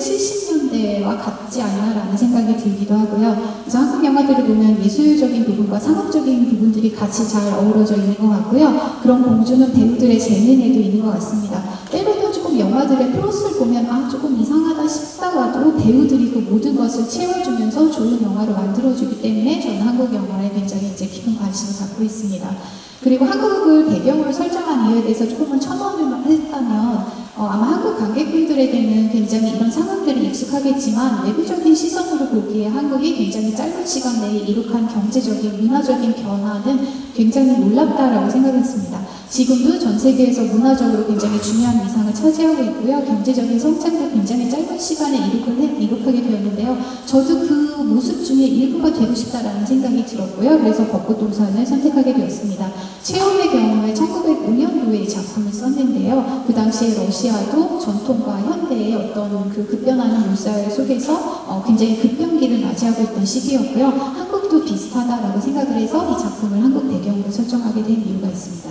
70년대와 같지 않나라는 생각이 들기도 하고요. 그래서 한국 영화들을 보면 예술적인 부분과 상업적인 부분들이 같이 잘 어우러져 있는 것 같고요. 그런 공주는 배우들의 재능에도 있는 것 같습니다. 때로도 조금 영화들의 플롯을 보면 조금 이상하다 싶다가도 배우들이 그 모든 것을 채워주면서 좋은 영화로 만들어주기 때문에 저는 한국 영화에 굉장히 이제 깊은 관심을 갖고 있습니다. 그리고 한국을 배경으로 설정한 이유에 대해서 조금만 첨언을 했다면 아마 한국 관객분들에게는 굉장히 이런 상황들이 익숙하겠지만 외부적인 시선으로 보기에 한국이 굉장히 짧은 시간 내에 이룩한 경제적인, 문화적인 변화는 굉장히 놀랍다라고 생각했습니다. 지금도 전 세계에서 문화적으로 굉장히 중요한 위상을 차지하고 있고요. 경제적인 성장도 굉장히 짧은 시간에 이룩하게 되었는데요. 저도 그 모습 중에 일부가 되고 싶다라는 생각이 들었고요. 그래서 벚꽃동산을 선택하게 되었습니다. 최후의 경우에 1905년도에 이 작품을 썼는데요. 그 당시에 러시아도 전통과 현대의 어떤 그 급변하는 물살 속에서 굉장히 급변기를 맞이하고 있던 시기였고요. 한국도 비슷하다라고 생각을 해서 이 작품을 한국 배경으로 설정하게 된 이유가 있습니다.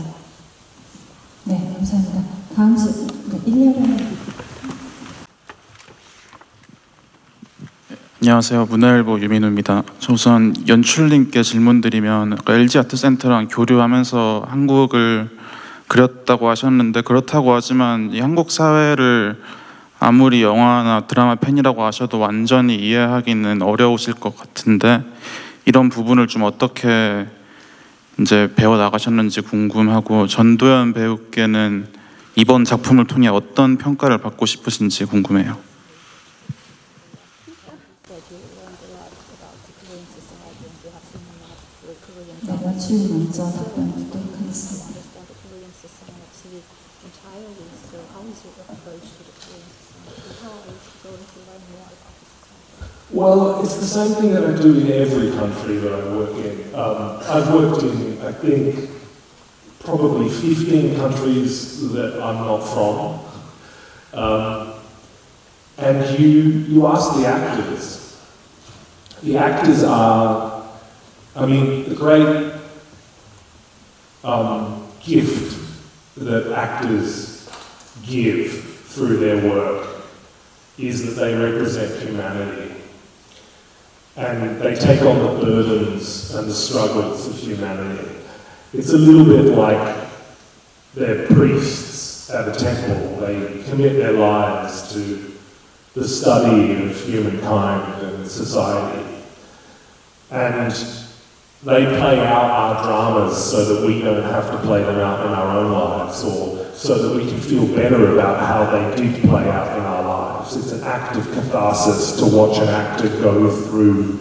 네, 감사합니다. 다음 질문, 일렬에. 안녕하세요. 문화일보 유민우입니다. 저 우선 연출님께 질문드리면 LG 아트센터랑 교류하면서 한국을 그렸다고 하셨는데 그렇다고 하지만 이 한국 사회를 아무리 영화나 드라마 팬이라고 하셔도 완전히 이해하기는 어려우실 것 같은데 이런 부분을 좀 어떻게 이제 배워 나가셨는지 궁금하고 전도연 배우께는 이번 작품을 통해 어떤 평가를 받고 싶으신지 궁금해요. 네, 연출 먼저 답변 듣도록 하겠습니다. Well, it's the same thing that I do in every country that I work in. I've worked in, I think, probably 15 countries that I'm not from. And you ask the actors. The actors are, I mean, the great gift that actors give through their work is that they represent humanity. And they take on the burdens and the struggles of humanity. It's a little bit like they're priests at a temple. They commit their lives to the study of humankind and society. And they play out our dramas so that we don't have to play them out in our own lives, or so that we can feel better about how they did play out in our lives. It's an act of catharsis to watch an actor go through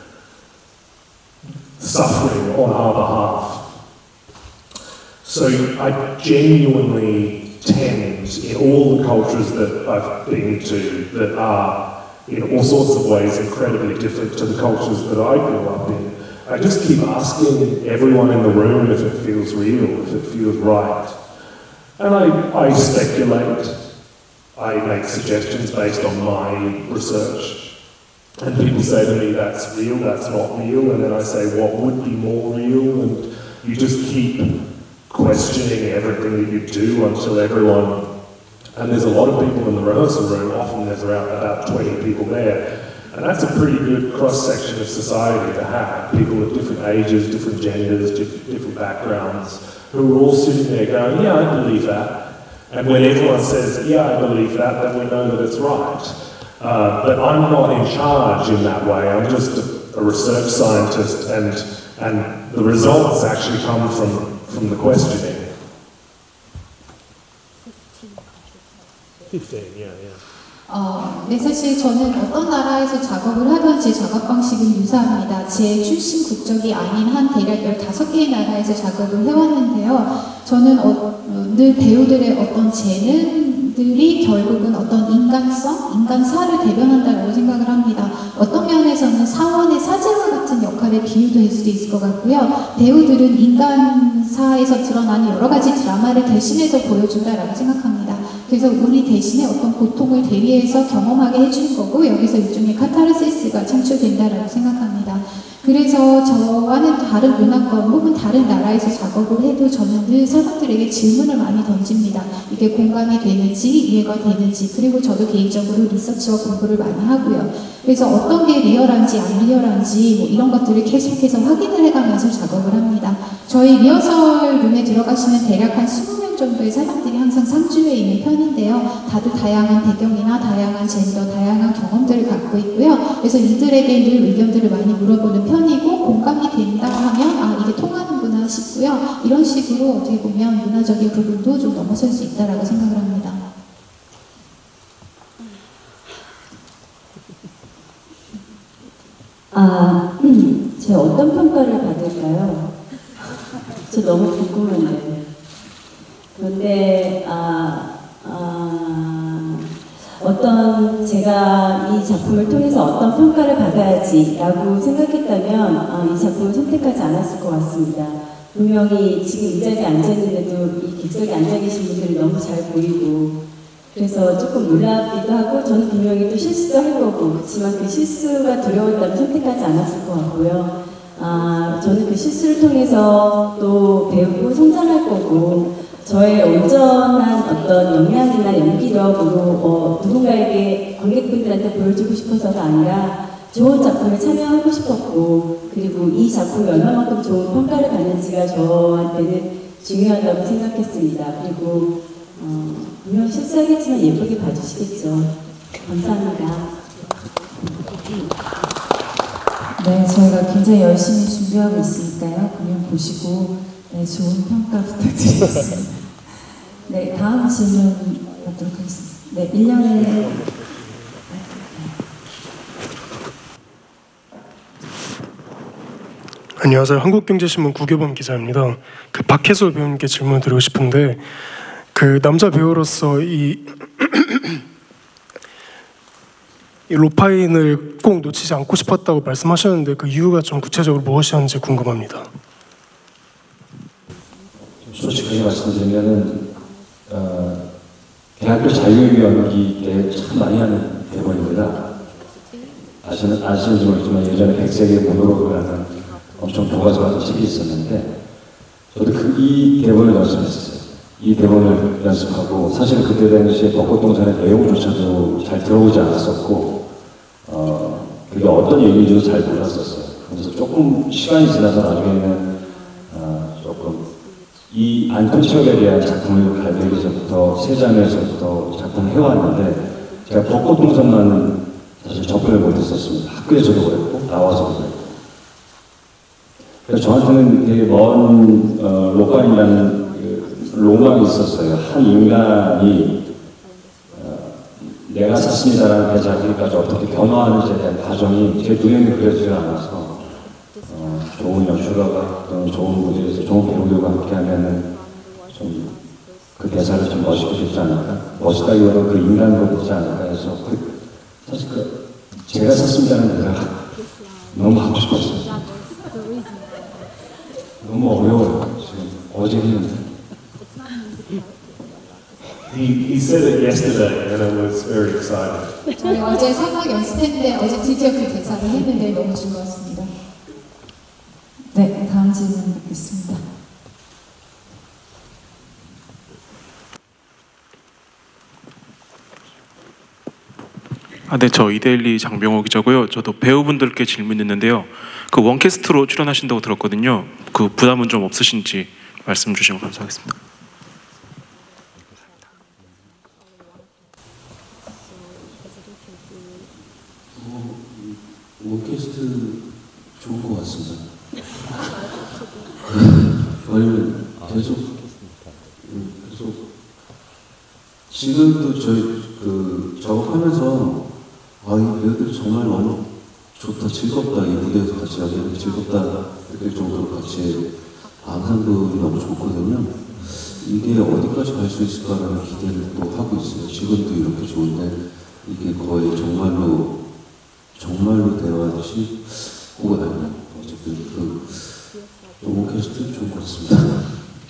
suffering on our behalf. So I genuinely tend, in all the cultures that I've been to, that are in all sorts of ways incredibly different to the cultures that I grew up in, I just keep asking everyone in the room if it feels real, if it feels right. And I speculate, I make suggestions based on my research. And people say to me, that's real, that's not real. And then I say, what would be more real? And you just keep questioning everything that you do until everyone, and there's a lot of people in the rehearsal room, often there's around about 20 people there, And that's a pretty good cross-section of society to have. People of different ages, different genders, different backgrounds, who are all sitting there going, yeah, I believe that. And when everyone says, yeah, I believe that, then we know that it's right. But I'm not in charge in that way. I'm just a research scientist, and the results actually come from the questioning. 15, yeah. 네, 사실 저는 어떤 나라에서 작업을 하던 제 작업 방식은 유사합니다. 제 출신 국적이 아닌 한 대략 15개의 나라에서 작업을 해왔는데요. 저는 늘 배우들의 어떤 재능들이 결국은 어떤 인간성, 인간사를 대변한다고 생각을 합니다. 어떤 면에서는 사원의 사제와 같은 역할에 비유될 수도 있을 것 같고요. 배우들은 인간사에서 드러나는 여러 가지 드라마를 대신해서 보여준다라고 생각합니다. 그래서 우리 대신에 어떤 고통을 대리해서 경험하게 해주는 거고, 여기서 일종의 카타르시스가 창출된다라고 생각합니다. 그래서 저와는 다른 문화권 혹은 다른 나라에서 작업을 해도 저는 늘 사람들에게 질문을 많이 던집니다. 이게 공감이 되는지, 이해가 되는지, 그리고 저도 개인적으로 리서치와 공부를 많이 하고요. 그래서 어떤 게 리얼한지 안 리얼한지 뭐 이런 것들을 계속해서 확인을 해가면서 작업을 합니다. 저희 리허설 룸에 들어가시면 대략 한 20명 정도의 사람들이 항상 상주에 있는 편인데요. 다들 다양한 배경이나 다양한 젠더, 다양한 경험들을 갖고 있고요. 그래서 이들에게 늘 의견들을 많이 물어보는 편이고, 공감이 된다 하면 아, 이게 통하는구나 싶고요. 이런 식으로 어떻게 보면 문화적인 부분도 좀 넘어설 수 있다라고 생각을 합니다. 제가 어떤 평가를 받을까요? 저 너무 궁금한데. 그런데 어떤 제가 이 작품을 통해서 어떤 평가를 받아야지라고 생각했다면 이 작품을 선택하지 않았을 것 같습니다. 분명히 지금 이 자리에 앉아있는데도 이 객석에 앉아 계신 분들이 너무 잘 보이고, 그래서 조금 놀랍기도 하고, 저는 분명히 또 실수도 할 거고, 그렇지만 그 실수가 두려웠다면 선택하지 않았을 것 같고요. 저는 그 실수를 통해서 또 배우고 성장할 거고, 저의 온전한 어떤 역량이나 연기력으로 누군가에게 관객분들한테 보여주고 싶어서가 아니라 좋은 작품에 참여하고 싶었고, 그리고 이 작품이 얼마만큼 좋은 평가를 받는지가 저한테는 중요하다고 생각했습니다. 그리고 분명 실수하겠지만 예쁘게 봐주시겠죠. 감사합니다. 네, 저희가 굉장히 열심히 준비하고 있으니까요. 공연 보시고 좋은 평가 부탁드리겠습니다. 네, 다음 질문 받도록 하겠습니다. 네, 1년에 안녕하세요. 한국경제신문 구교범 기자입니다. 그 박혜솔 배우님께 질문을 드리고 싶은데, 그 남자 배우로서 이 로파인을 꼭 놓치지 않고 싶었다고 말씀하셨는데 그 이유가 좀 구체적으로 무엇이었는지 궁금합니다. 솔직하게 말씀드리면은 대학교 자유연기 때 참 많이 하는 대본입니다. 아시는지 모르지만 예전에 백색의 모노로그라는 엄청 교과서가 책이 있었는데, 저도 이 대본을 연습했어요. 이 대본을 연습하고, 사실 그때 당시에 벚꽃동산의 내용조차도 잘 들어오지 않았었고, 그게 어떤 얘기인지도 잘 몰랐었어요. 그래서 조금 시간이 지나서 나중에는 조금 이 안톤치역에 대한 작품을 갈기 전부터 세 장에서부터 작품을 해왔는데, 제가 벚꽃동산만 사실 접근을 못했었습니다. 학교에서도 그랬고 나와서도 그랬고. 그래서 저한테는 되게 먼 로파인이라는 로망이 있었어요. 한 인간이 내가 샀습니다라는 대자기까지 어떻게 변화하는지에 대한 과정이 제 눈에 그려지지 않아서 좋은 연출가가 또는 좋은 무대에서 좋은 배우들과 함께하면은 좀 그 대사를 좀 멋있게 듣지 않을까, 멋있다기보다는 그 인간으로 듣지 않을까 해서 사실 제가 샀습니다는 대사가 너무 하고 싶었어요. 너무 어려워요. 지금 어제 했는데. He said it yesterday and I was very excited. 저희 어제 사막 연습했는데 어제 드디어 그 대사를 했는데 너무 즐거웠습니다. 네, 다음 질문 받겠습니다. 네, 저 이데일리 장병호 기자고요. 저도 배우분들께 질문 있는데요. 그 원캐스트로 출연하신다고 들었거든요. 그 부담은 좀 없으신지 말씀 주시면 감사하겠습니다. 원캐스트 좋은 것 같습니다. 왜냐면 계속 지금도 저희 그 작업하면서 이 배우들 정말 너무 좋다, 즐겁다, 이 무대에서 같이 하기에는 즐겁다 느낄 정도로 같이 암상들이 너무 좋거든요. 이게 어디까지 갈 수 있을까라는 기대를 또 하고 있어요. 지금도 이렇게 좋은데 이게 거의 정말로 대화하듯이 오고 다니는 어쨌든 그 원캐스트 좋은 것 같습니다.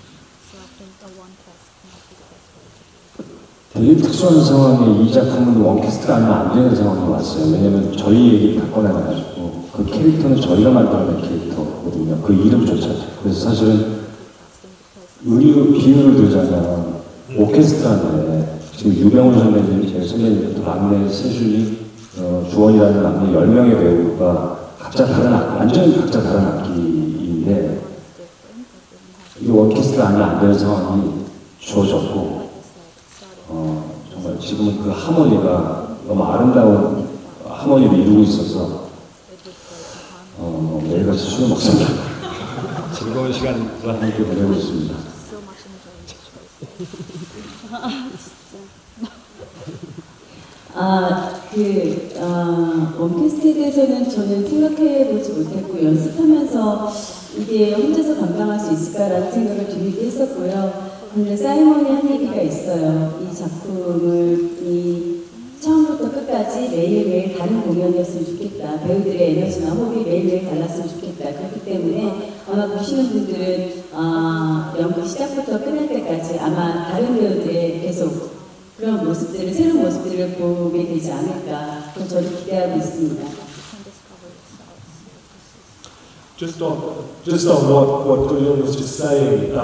되게 특수한 상황에 이 작품은 원캐스트가 아니면 안 되는 상황이 왔어요. 왜냐면 저희 얘기를 다 꺼내놔가지고 그 캐릭터는 저희가 만들어낸 캐릭터거든요. 그 이름조차. 그래서 사실은 비유를 들자면 오케스트라인데 지금 유병훈 선배님, 제 선배님, 막내 세준이, 주원이라는 막내 10명의 배우가 각자 다른 완전히 각자 다른 악기인데 이 원캐스트가 아니면 안 되는 상황이 주어졌고 정말 지금은 그 하모니가 너무 아름다운 하모니를 이루고 있어서 매일같이 술을 먹습니다. 즐거운 시간을 함께 보내고 있습니다. 원캐스트에 대해서는 저는 생각해보지 못했고 연습하면서 이게 혼자서 감당할 수 있을까라는 생각을 들기도 했었고요. 근데 사이먼이 한 얘기가 있어요. 이 작품을 처음부터 끝까지 매일매일 다른 공연이었으면 좋겠다. 배우들의 에너지나 호흡이 매일매일 달랐으면 좋겠다. 그렇기 때문에 아마 보시는 분들은 연극 시작부터 끝날 때까지 아마 다른 배우들의 계속 그런 모습들을, 새로운 모습들을 보게 되지 않을까. 그럼 저도 기대하고 있습니다. Just on what Guillaume was just saying,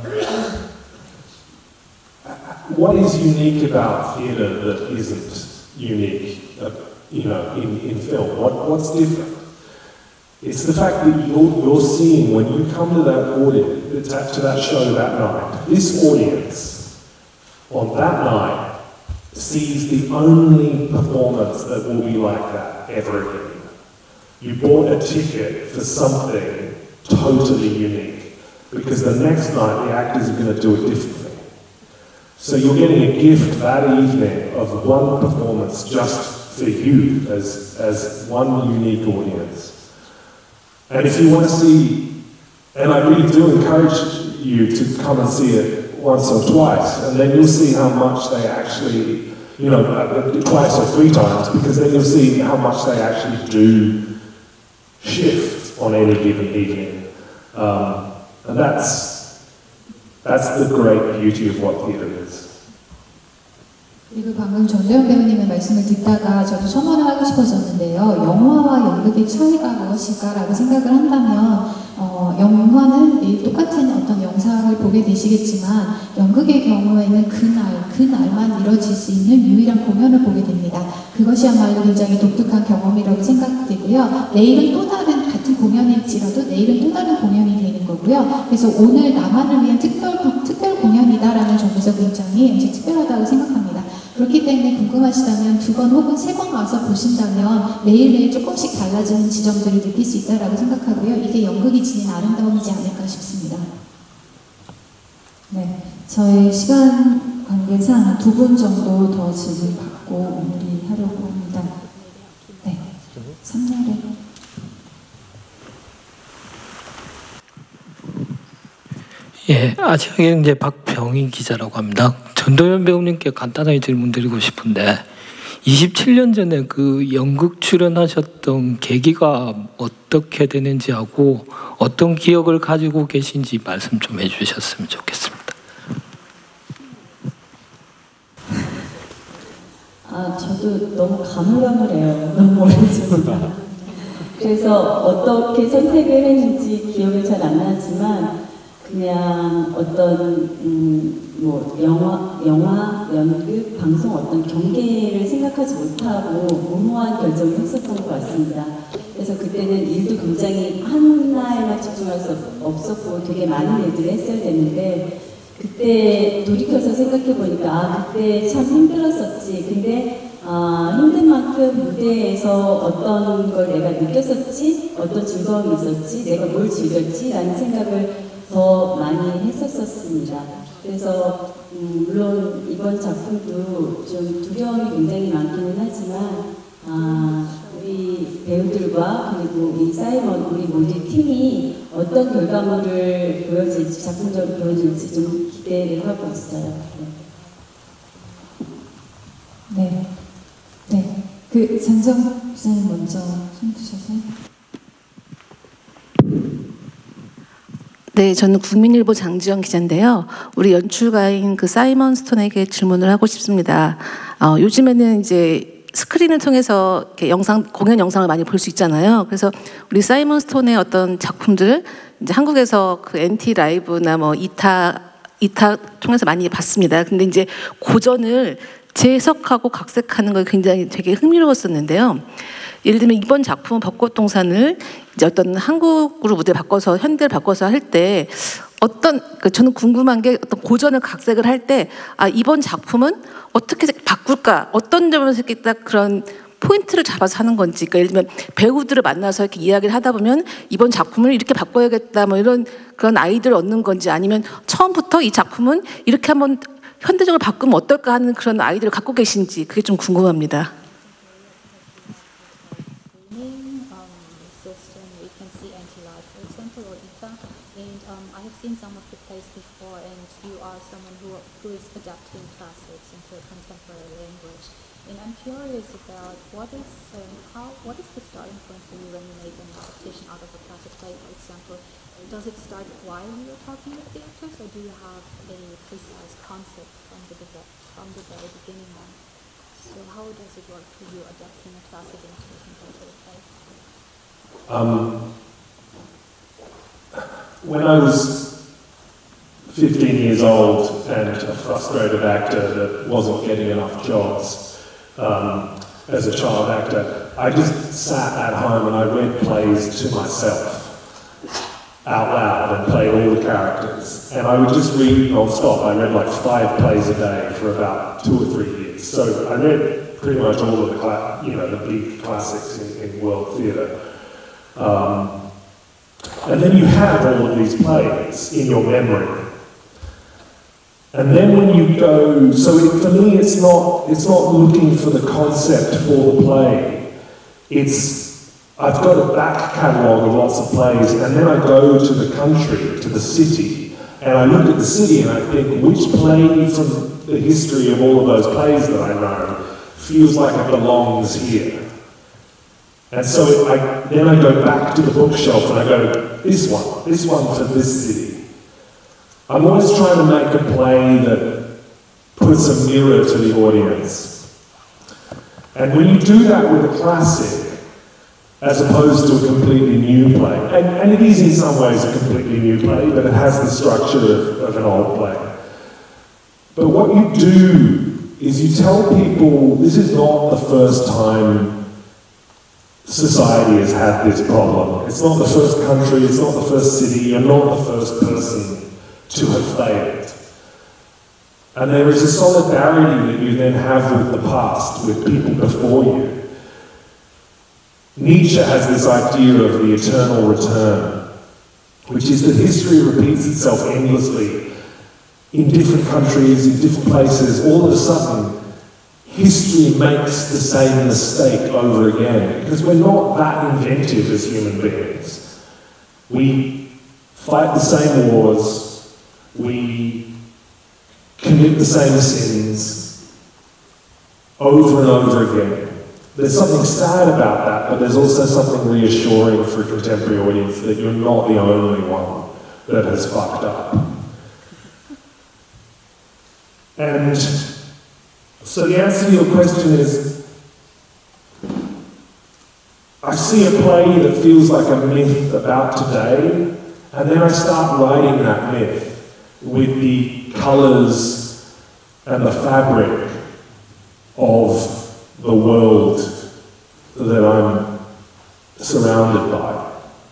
what is unique about theatre that isn't unique, in film? What's different? It's the fact that you're seeing when you come to that audience, to that show that night. This audience on that night sees the only performance that will be like that ever again. You bought a ticket for something totally unique because the next night the actors are going to do it differently. So you're getting a gift that evening of one performance just for you as one unique audience. And if you want to see, and I really do encourage you to come and see it once or twice, and then you'll see how much they actually, twice or 3 times, because then you'll see how much they actually do shift on any given evening. And that's the great beauty of what theatre is. 그리고 방금 전도연 배우님의 말씀을 듣다가 저도 첨언을 하고 싶어졌는데요. 영화와 연극의 차이가 무엇일까라고 생각을 한다면 영화는 똑같은 어떤 영상을 보게 되시겠지만 연극의 경우에는 그날만 이뤄질 수 있는 유일한 공연을 보게 됩니다. 그것이야말로 굉장히 독특한 경험이라고 생각되고요. 내일은 또 다른 같은 공연일지라도 내일은 또 다른 공연이 되는 거고요. 그래서 오늘 나만을 위한 특별 공연이다라는 점에서 굉장히 특별하다고 생각합니다. 그렇기 때문에 궁금하시다면 2번 혹은 3번 와서 보신다면 매일매일 조금씩 달라지는 지점들을 느낄 수 있다고 생각하고요. 이게 연극이 지닌 아름다움이지 않을까 싶습니다. 네, 저희 시간 관계상 2분 정도 더 질문 받고 마무리하려고 합니다. 네, 3절에. 예, 아시아경제 박병희 기자라고 합니다. 전도연 배우님께 간단하게 질문드리고 싶은데 27년 전에 그 연극 출연하셨던 계기가 어떻게 되는지하고 어떤 기억을 가지고 계신지 말씀 좀 해주셨으면 좋겠습니다. 저도 너무 가물가물해요. 너무 오래전이라. 그래서 어떻게 선택을 했는지 기억이 잘 안 나지만 그냥 어떤 뭐 영화, 연극, 방송 어떤 경계를 생각하지 못하고 무모한 결정을 했었던 것 같습니다. 그래서 그때는 일도 굉장히 하나에만 집중할 수 없었고 되게 많은 일들을 했어야 되는데 그때 돌이켜서 생각해 보니까 그때 참 힘들었었지. 근데 힘든 만큼 무대에서 어떤 걸 내가 느꼈었지, 어떤 즐거움이 있었지, 내가 뭘 즐겼지 라는 생각을 더 많이 했었습니다. 그래서 물론 이번 작품도 좀 두려움이 굉장히 많기는 하지만 우리 배우들과 그리고 우리 사이먼, 우리 모두 팀이 어떤 결과물을 보여줄지, 작품적으로 보여줄지 좀 기대를 하고 있어요. 네. 네. 그 장정 기자님 먼저 손 드셔서. 네, 저는 국민일보 장지영 기자인데요. 우리 연출가인 그 사이먼 스톤에게 질문을 하고 싶습니다. 요즘에는 이제 스크린을 통해서 이렇게 공연 영상을 많이 볼 수 있잖아요. 그래서 우리 사이먼 스톤의 어떤 작품들, 이제 한국에서 그 NT 라이브나 뭐 이타 통해서 많이 봤습니다. 근데 이제 고전을 재해석하고 각색하는 거 굉장히 되게 흥미로웠었는데요. 예를 들면 이번 작품은 벚꽃동산을 이제 어떤 한국으로 무대 바꿔서 현대를 바꿔서 할 때 어떤 저는 궁금한 게 어떤 고전을 각색을 할 때 이번 작품은 어떻게 바꿀까, 어떤 점에서 이렇게 딱 그런 포인트를 잡아서 하는 건지, 그러니까 예를 들면 배우들을 만나서 이렇게 이야기를 하다 보면 이번 작품을 이렇게 바꿔야겠다 뭐 이런 그런 아이디어를 얻는 건지, 아니면 처음부터 이 작품은 이렇게 한번 현대적으로 바꾸면 어떨까 하는 그런 아이디어를 갖고 계신지 그게 좀 궁금합니다. Seen some of the plays before, and you are someone who is adapting classics into a contemporary language. And I'm curious about what is the starting point for you when you make an adaptation out of a classic play, for example? Does it start while you're talking with the actors, or do you have a precise concept from the very beginning on? So how does it work for you adapting a classic into a contemporary play? When I was 15 years old and a frustrated actor that wasn't getting enough jobs as a child actor, I just sat at home and I read plays to myself out loud and played all the characters. And I would just read non-stop. I read like 5 plays a day for about 2 or 3 years. So I read pretty much all of the big classics in world theatre. And then you have all of these plays in your memory. And then when you go, for me it's not looking for the concept for the play. I've got a back catalogue of lots of plays, and then I go to the country, to the city, and I look at the city and I think, which play from the history of all of those plays that I know feels like it belongs here? And so then I go back to the bookshelf and I go, this one for this city. I'm always trying to make a play that puts a mirror to the audience. And when you do that with a classic, as opposed to a completely new play, and it is in some ways a completely new play, but it has the structure of an old play. But what you do is you tell people this is not the first time society has had this problem. It's not the first country, it's not the first city, you're not the first person to have failed. And there is a solidarity that you then have with the past, with people before you. Nietzsche has this idea of the eternal return, which is that history repeats itself endlessly in different countries, in different places. All of a sudden, history makes the same mistake over again, because we're not that inventive as human beings. We fight the same wars, we commit the same sins over and over again. There's something sad about that, but there's also something reassuring for a contemporary audience that you're not the only one that has fucked up. And so the answer to your question is, I see a play that feels like a myth about today, And then I start writing that myth with the colors and the fabric of the world that I'm surrounded by.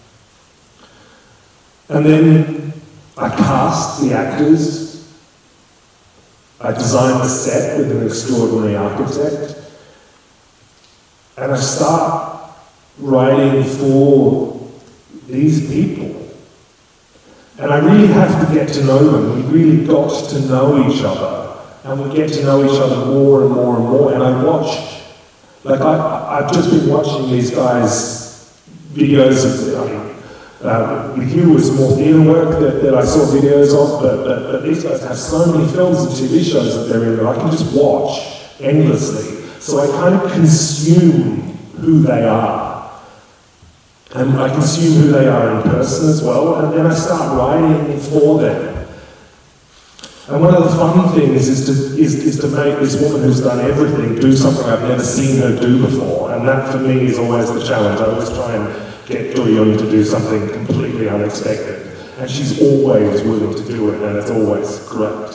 And then I cast the actors. I design the set with an extraordinary architect. And I start writing for these people. And I really have to get to know them. We really got to know each other. And we get to know each other more and more and more. And I watch, like I've just been watching these guys' videos of, with you it's more theatre work that I saw videos of, but these guys have so many films and TV shows that they're in that I can just watch endlessly. So I kind of consume who they are. And I consume who they are in person as well, and then I start writing for them. And one of the fun things is to make this woman who's done everything do something I've never seen her do before, and that for me is always the challenge. I always try and get Do-Yoon to do something completely unexpected, and she's always willing to do it, and it's always great.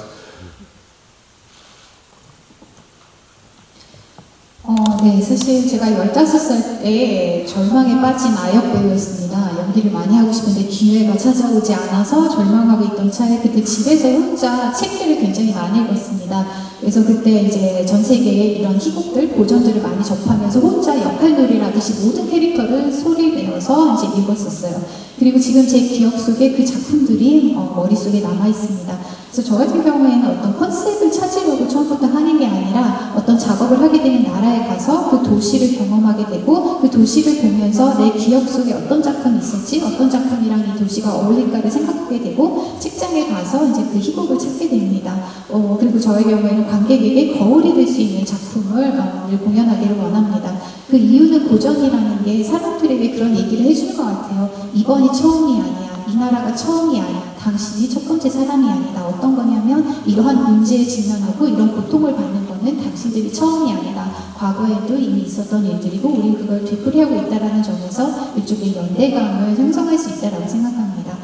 네, 사실 제가 15살 때 절망에 빠진 아역 배우였습니다. 연기를 많이 하고 싶은데 기회가 찾아오지 않아서 절망하고 있던 차에 그때 집에서 혼자 책들을 굉장히 많이 읽었습니다. 그래서 그때 이제 전 세계의 이런 희곡들, 고전들을 많이 접하면서 혼자 역할놀이를 하듯이 모든 캐릭터를 소리 내어서 이제 읽었었어요. 그리고 지금 제 기억 속에 그 작품들이 머릿속에 남아 있습니다. 그래서 저 같은 경우에는 어떤 컨셉을 찾으려고 처음부터 하는 게 아니라 어떤 작업을 하게 되는 나라에 가서 그 도시를 경험하게 되고 그 도시를 보면서 내 기억 속에 어떤 작품이 있을지 어떤 작품이랑 이 도시가 어울릴까를 생각하게 되고 책장에 가서 이제 그 희곡을 찾게 됩니다. 그리고 저의 경우에는 관객에게 거울이 될 수 있는 작품을 공연하기를 원합니다. 그 이유는 고전이라는 게 사람들에게 그런 얘기를 해주는 것 같아요. 이번이 처음이 아니야. 이 나라가 처음이 아니야. 당신이 첫 번째 사람이 아니다. 어떤 거냐면 이러한 문제에 직면하고 이런 고통을 받는 거는 당신들이 처음이 아니다. 과거에도 이미 있었던 일들이고 우린 그걸 되풀이하고 있다는 점에서 일종의 연대감을 형성할 수 있다고 생각합니다.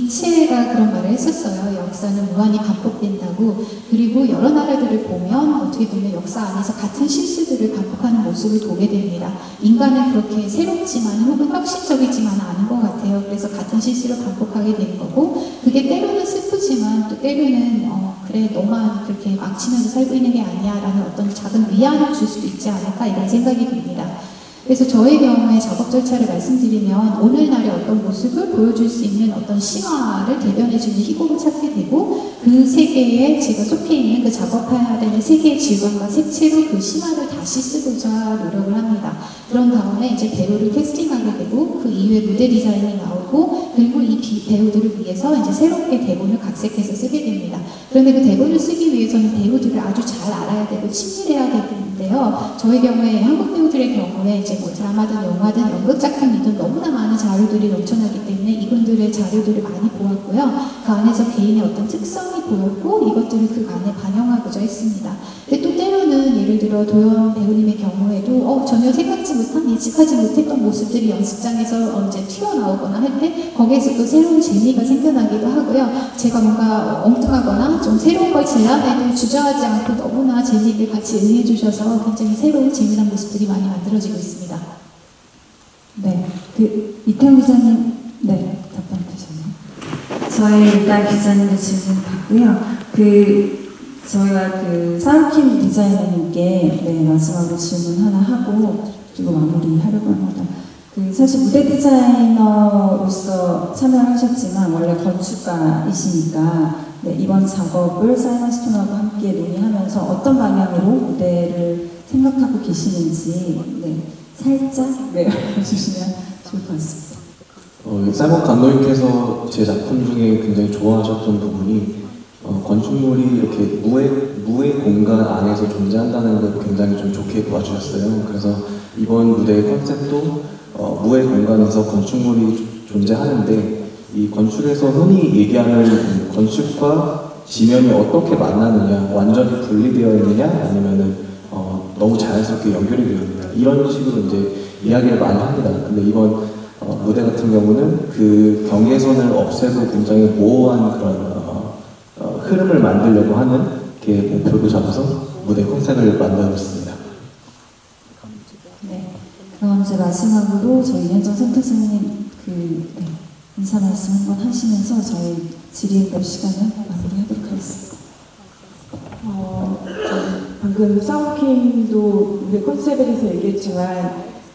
니체가 그런 말을 했었어요. 역사는 무한히 반복된다고. 그리고 여러 나라들을 보면 어떻게 보면 역사 안에서 같은 실수들을 반복하는 모습을 보게 됩니다. 인간은 그렇게 새롭지만 혹은 혁신적이지만 않은 것 같아요. 그래서 같은 실수를 반복하게 되는 거고 그게 때로는 슬프지만 또 때로는 그래 너만 그렇게 망치면서 살고 있는 게 아니야 라는 어떤 작은 위안을 줄 수도 있지 않을까 이런 생각이 듭니다. 그래서 저의 경우에 작업 절차를 말씀드리면 오늘날의 어떤 모습을 보여줄 수 있는 어떤 신화를 대변해주는 희곡을 찾게 되고 그 세계에 제가 속해 있는 그 작업해야 되는 세계의 질감과 색채로 그 신화를 다시 쓰고자 노력을 합니다. 그런 다음에 이제 배우를 캐스팅하게 되고 그 이후에 무대 디자인이 나오고 그리고 이 배우들을 위해서 이제 새롭게 대본을 각색해서 쓰게 됩니다. 그런데 그 대본을 쓰기 위해서는 배우들을 아주 잘 알아야 되고 친밀해야 되는데요. 저의 경우에 한국 배우들의 경우에 이제 뭐 드라마든 영화든 연극 작품이든 너무나 많은 자료들이 넘쳐나기 때문에 이분들의 자료들을 많이 보았고요. 그 안에서 개인의 어떤 특성이 보였고 이것들을 그 안에 반영하고자 했습니다. 근데 또 때로는 예를 들어 도연 배우님의 경우에도 전혀 생각지 못한 예측하지 못했던 모습들이 연습장에서 이제 튀어나오거나 할 때 거기에서 또 새로운 재미가 생겨나기도 하고요. 제가 뭔가 엉뚱하거나 좀 새로운 걸 제안해도 주저하지 않고 너무나 재미있게 같이 응해주셔서 굉장히 새로운 재미난 모습들이 많이 만들어지고 있습니다. 네, 이태훈 기자님, 네, 답변 주셨나요? 저희 일단 기자님의 질문 받고요. 저희가 사우킴 디자이너님께 마지막으로 질문 하나 하고 그리고 마무리하려고 합니다. 사실 무대 디자이너로서 참여를 하셨지만 원래 건축가이시니까 이번 작업을 사이먼 스톤하고 함께 논의하면서 어떤 방향으로 무대를 생각하고 계시는지 살짝 알려주시면 좋을 것 같습니다. 사이먼 감독님께서 제 작품 중에 굉장히 좋아하셨던 부분이 건축물이 이렇게 무의 공간 안에서 존재한다는 걸 굉장히 좀 좋게 봐주셨어요. 그래서 이번 무대의 컨셉도 무의 공간에서 건축물이 존재하는데 이 건축에서 흔히 얘기하는 건축과 지면이 어떻게 만나느냐, 완전히 분리되어 있느냐, 아니면은 너무 자연스럽게 연결이 되어 있느냐 이런 식으로 이제 이야기를 많이 합니다. 근데 이번 무대 같은 경우는 그 경계선을 없애고 굉장히 모호한 그런 흐름을 만들려고 하는 게 목표로 잡아서 무대 컨셉을 만들었습니다. 네. 그럼 이제 마지막으로 저희 이현정 센터장님 인사 말씀 한번 하시면서 저희 질의응답 시간을 마무리하도록 하겠습니다. 방금 사우킴도 우리 컨셉에 대해서 얘기했지만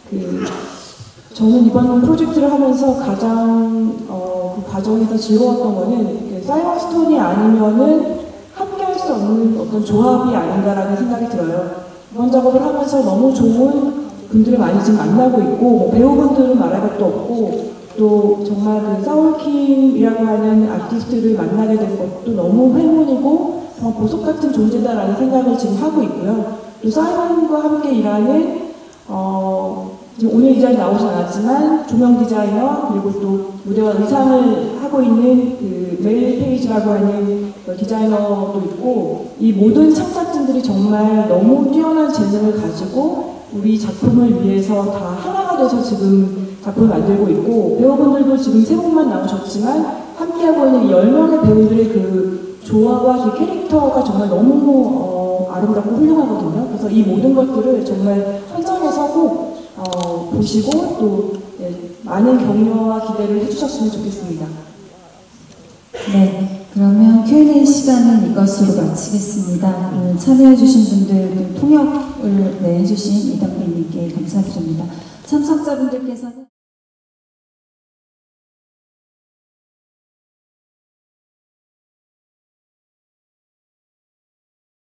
저는 이번 프로젝트를 하면서 가장 그 과정에서 즐거웠던 거는 사이먼 스톤이 아니면은 함께 할 수 없는 어떤 조합이 아닌가라는 생각이 들어요. 이번 작업을 하면서 너무 좋은 분들을 많이 지금 만나고 있고 배우분들은 말할 것도 없고 또 정말 그 사울킴이라고 하는 아티스트를 만나게 된 것도 너무 행운이고 보석 같은 존재다라는 생각을 지금 하고 있고요. 또 사이먼과 함께 일하는 오늘 이 자리에 나오진 않았지만 조명 디자이너 그리고 또 무대와 의상을 하고 있는 그 멜 페이지라고 하는 디자이너도 있고 이 모든 창작진들이 정말 너무 뛰어난 재능을 가지고 우리 작품을 위해서 다 하나가 돼서 지금 작품을 만들고 있고 배우분들도 지금 세 분만 나오셨지만 함께하고 있는 10명의 배우들의 그 조화와 그 캐릭터가 정말 너무 아름답고 훌륭하거든요. 그래서 이 모든 것들을 정말 현장에서 꼭 보시고 또 많은 격려와 기대를 해주셨으면 좋겠습니다. 네, 그러면 Q&A 시간은 이것으로 마치겠습니다. 참여해주신 분들 통역을 해주신 이덕빈님께 감사드립니다. 참석자분들께서는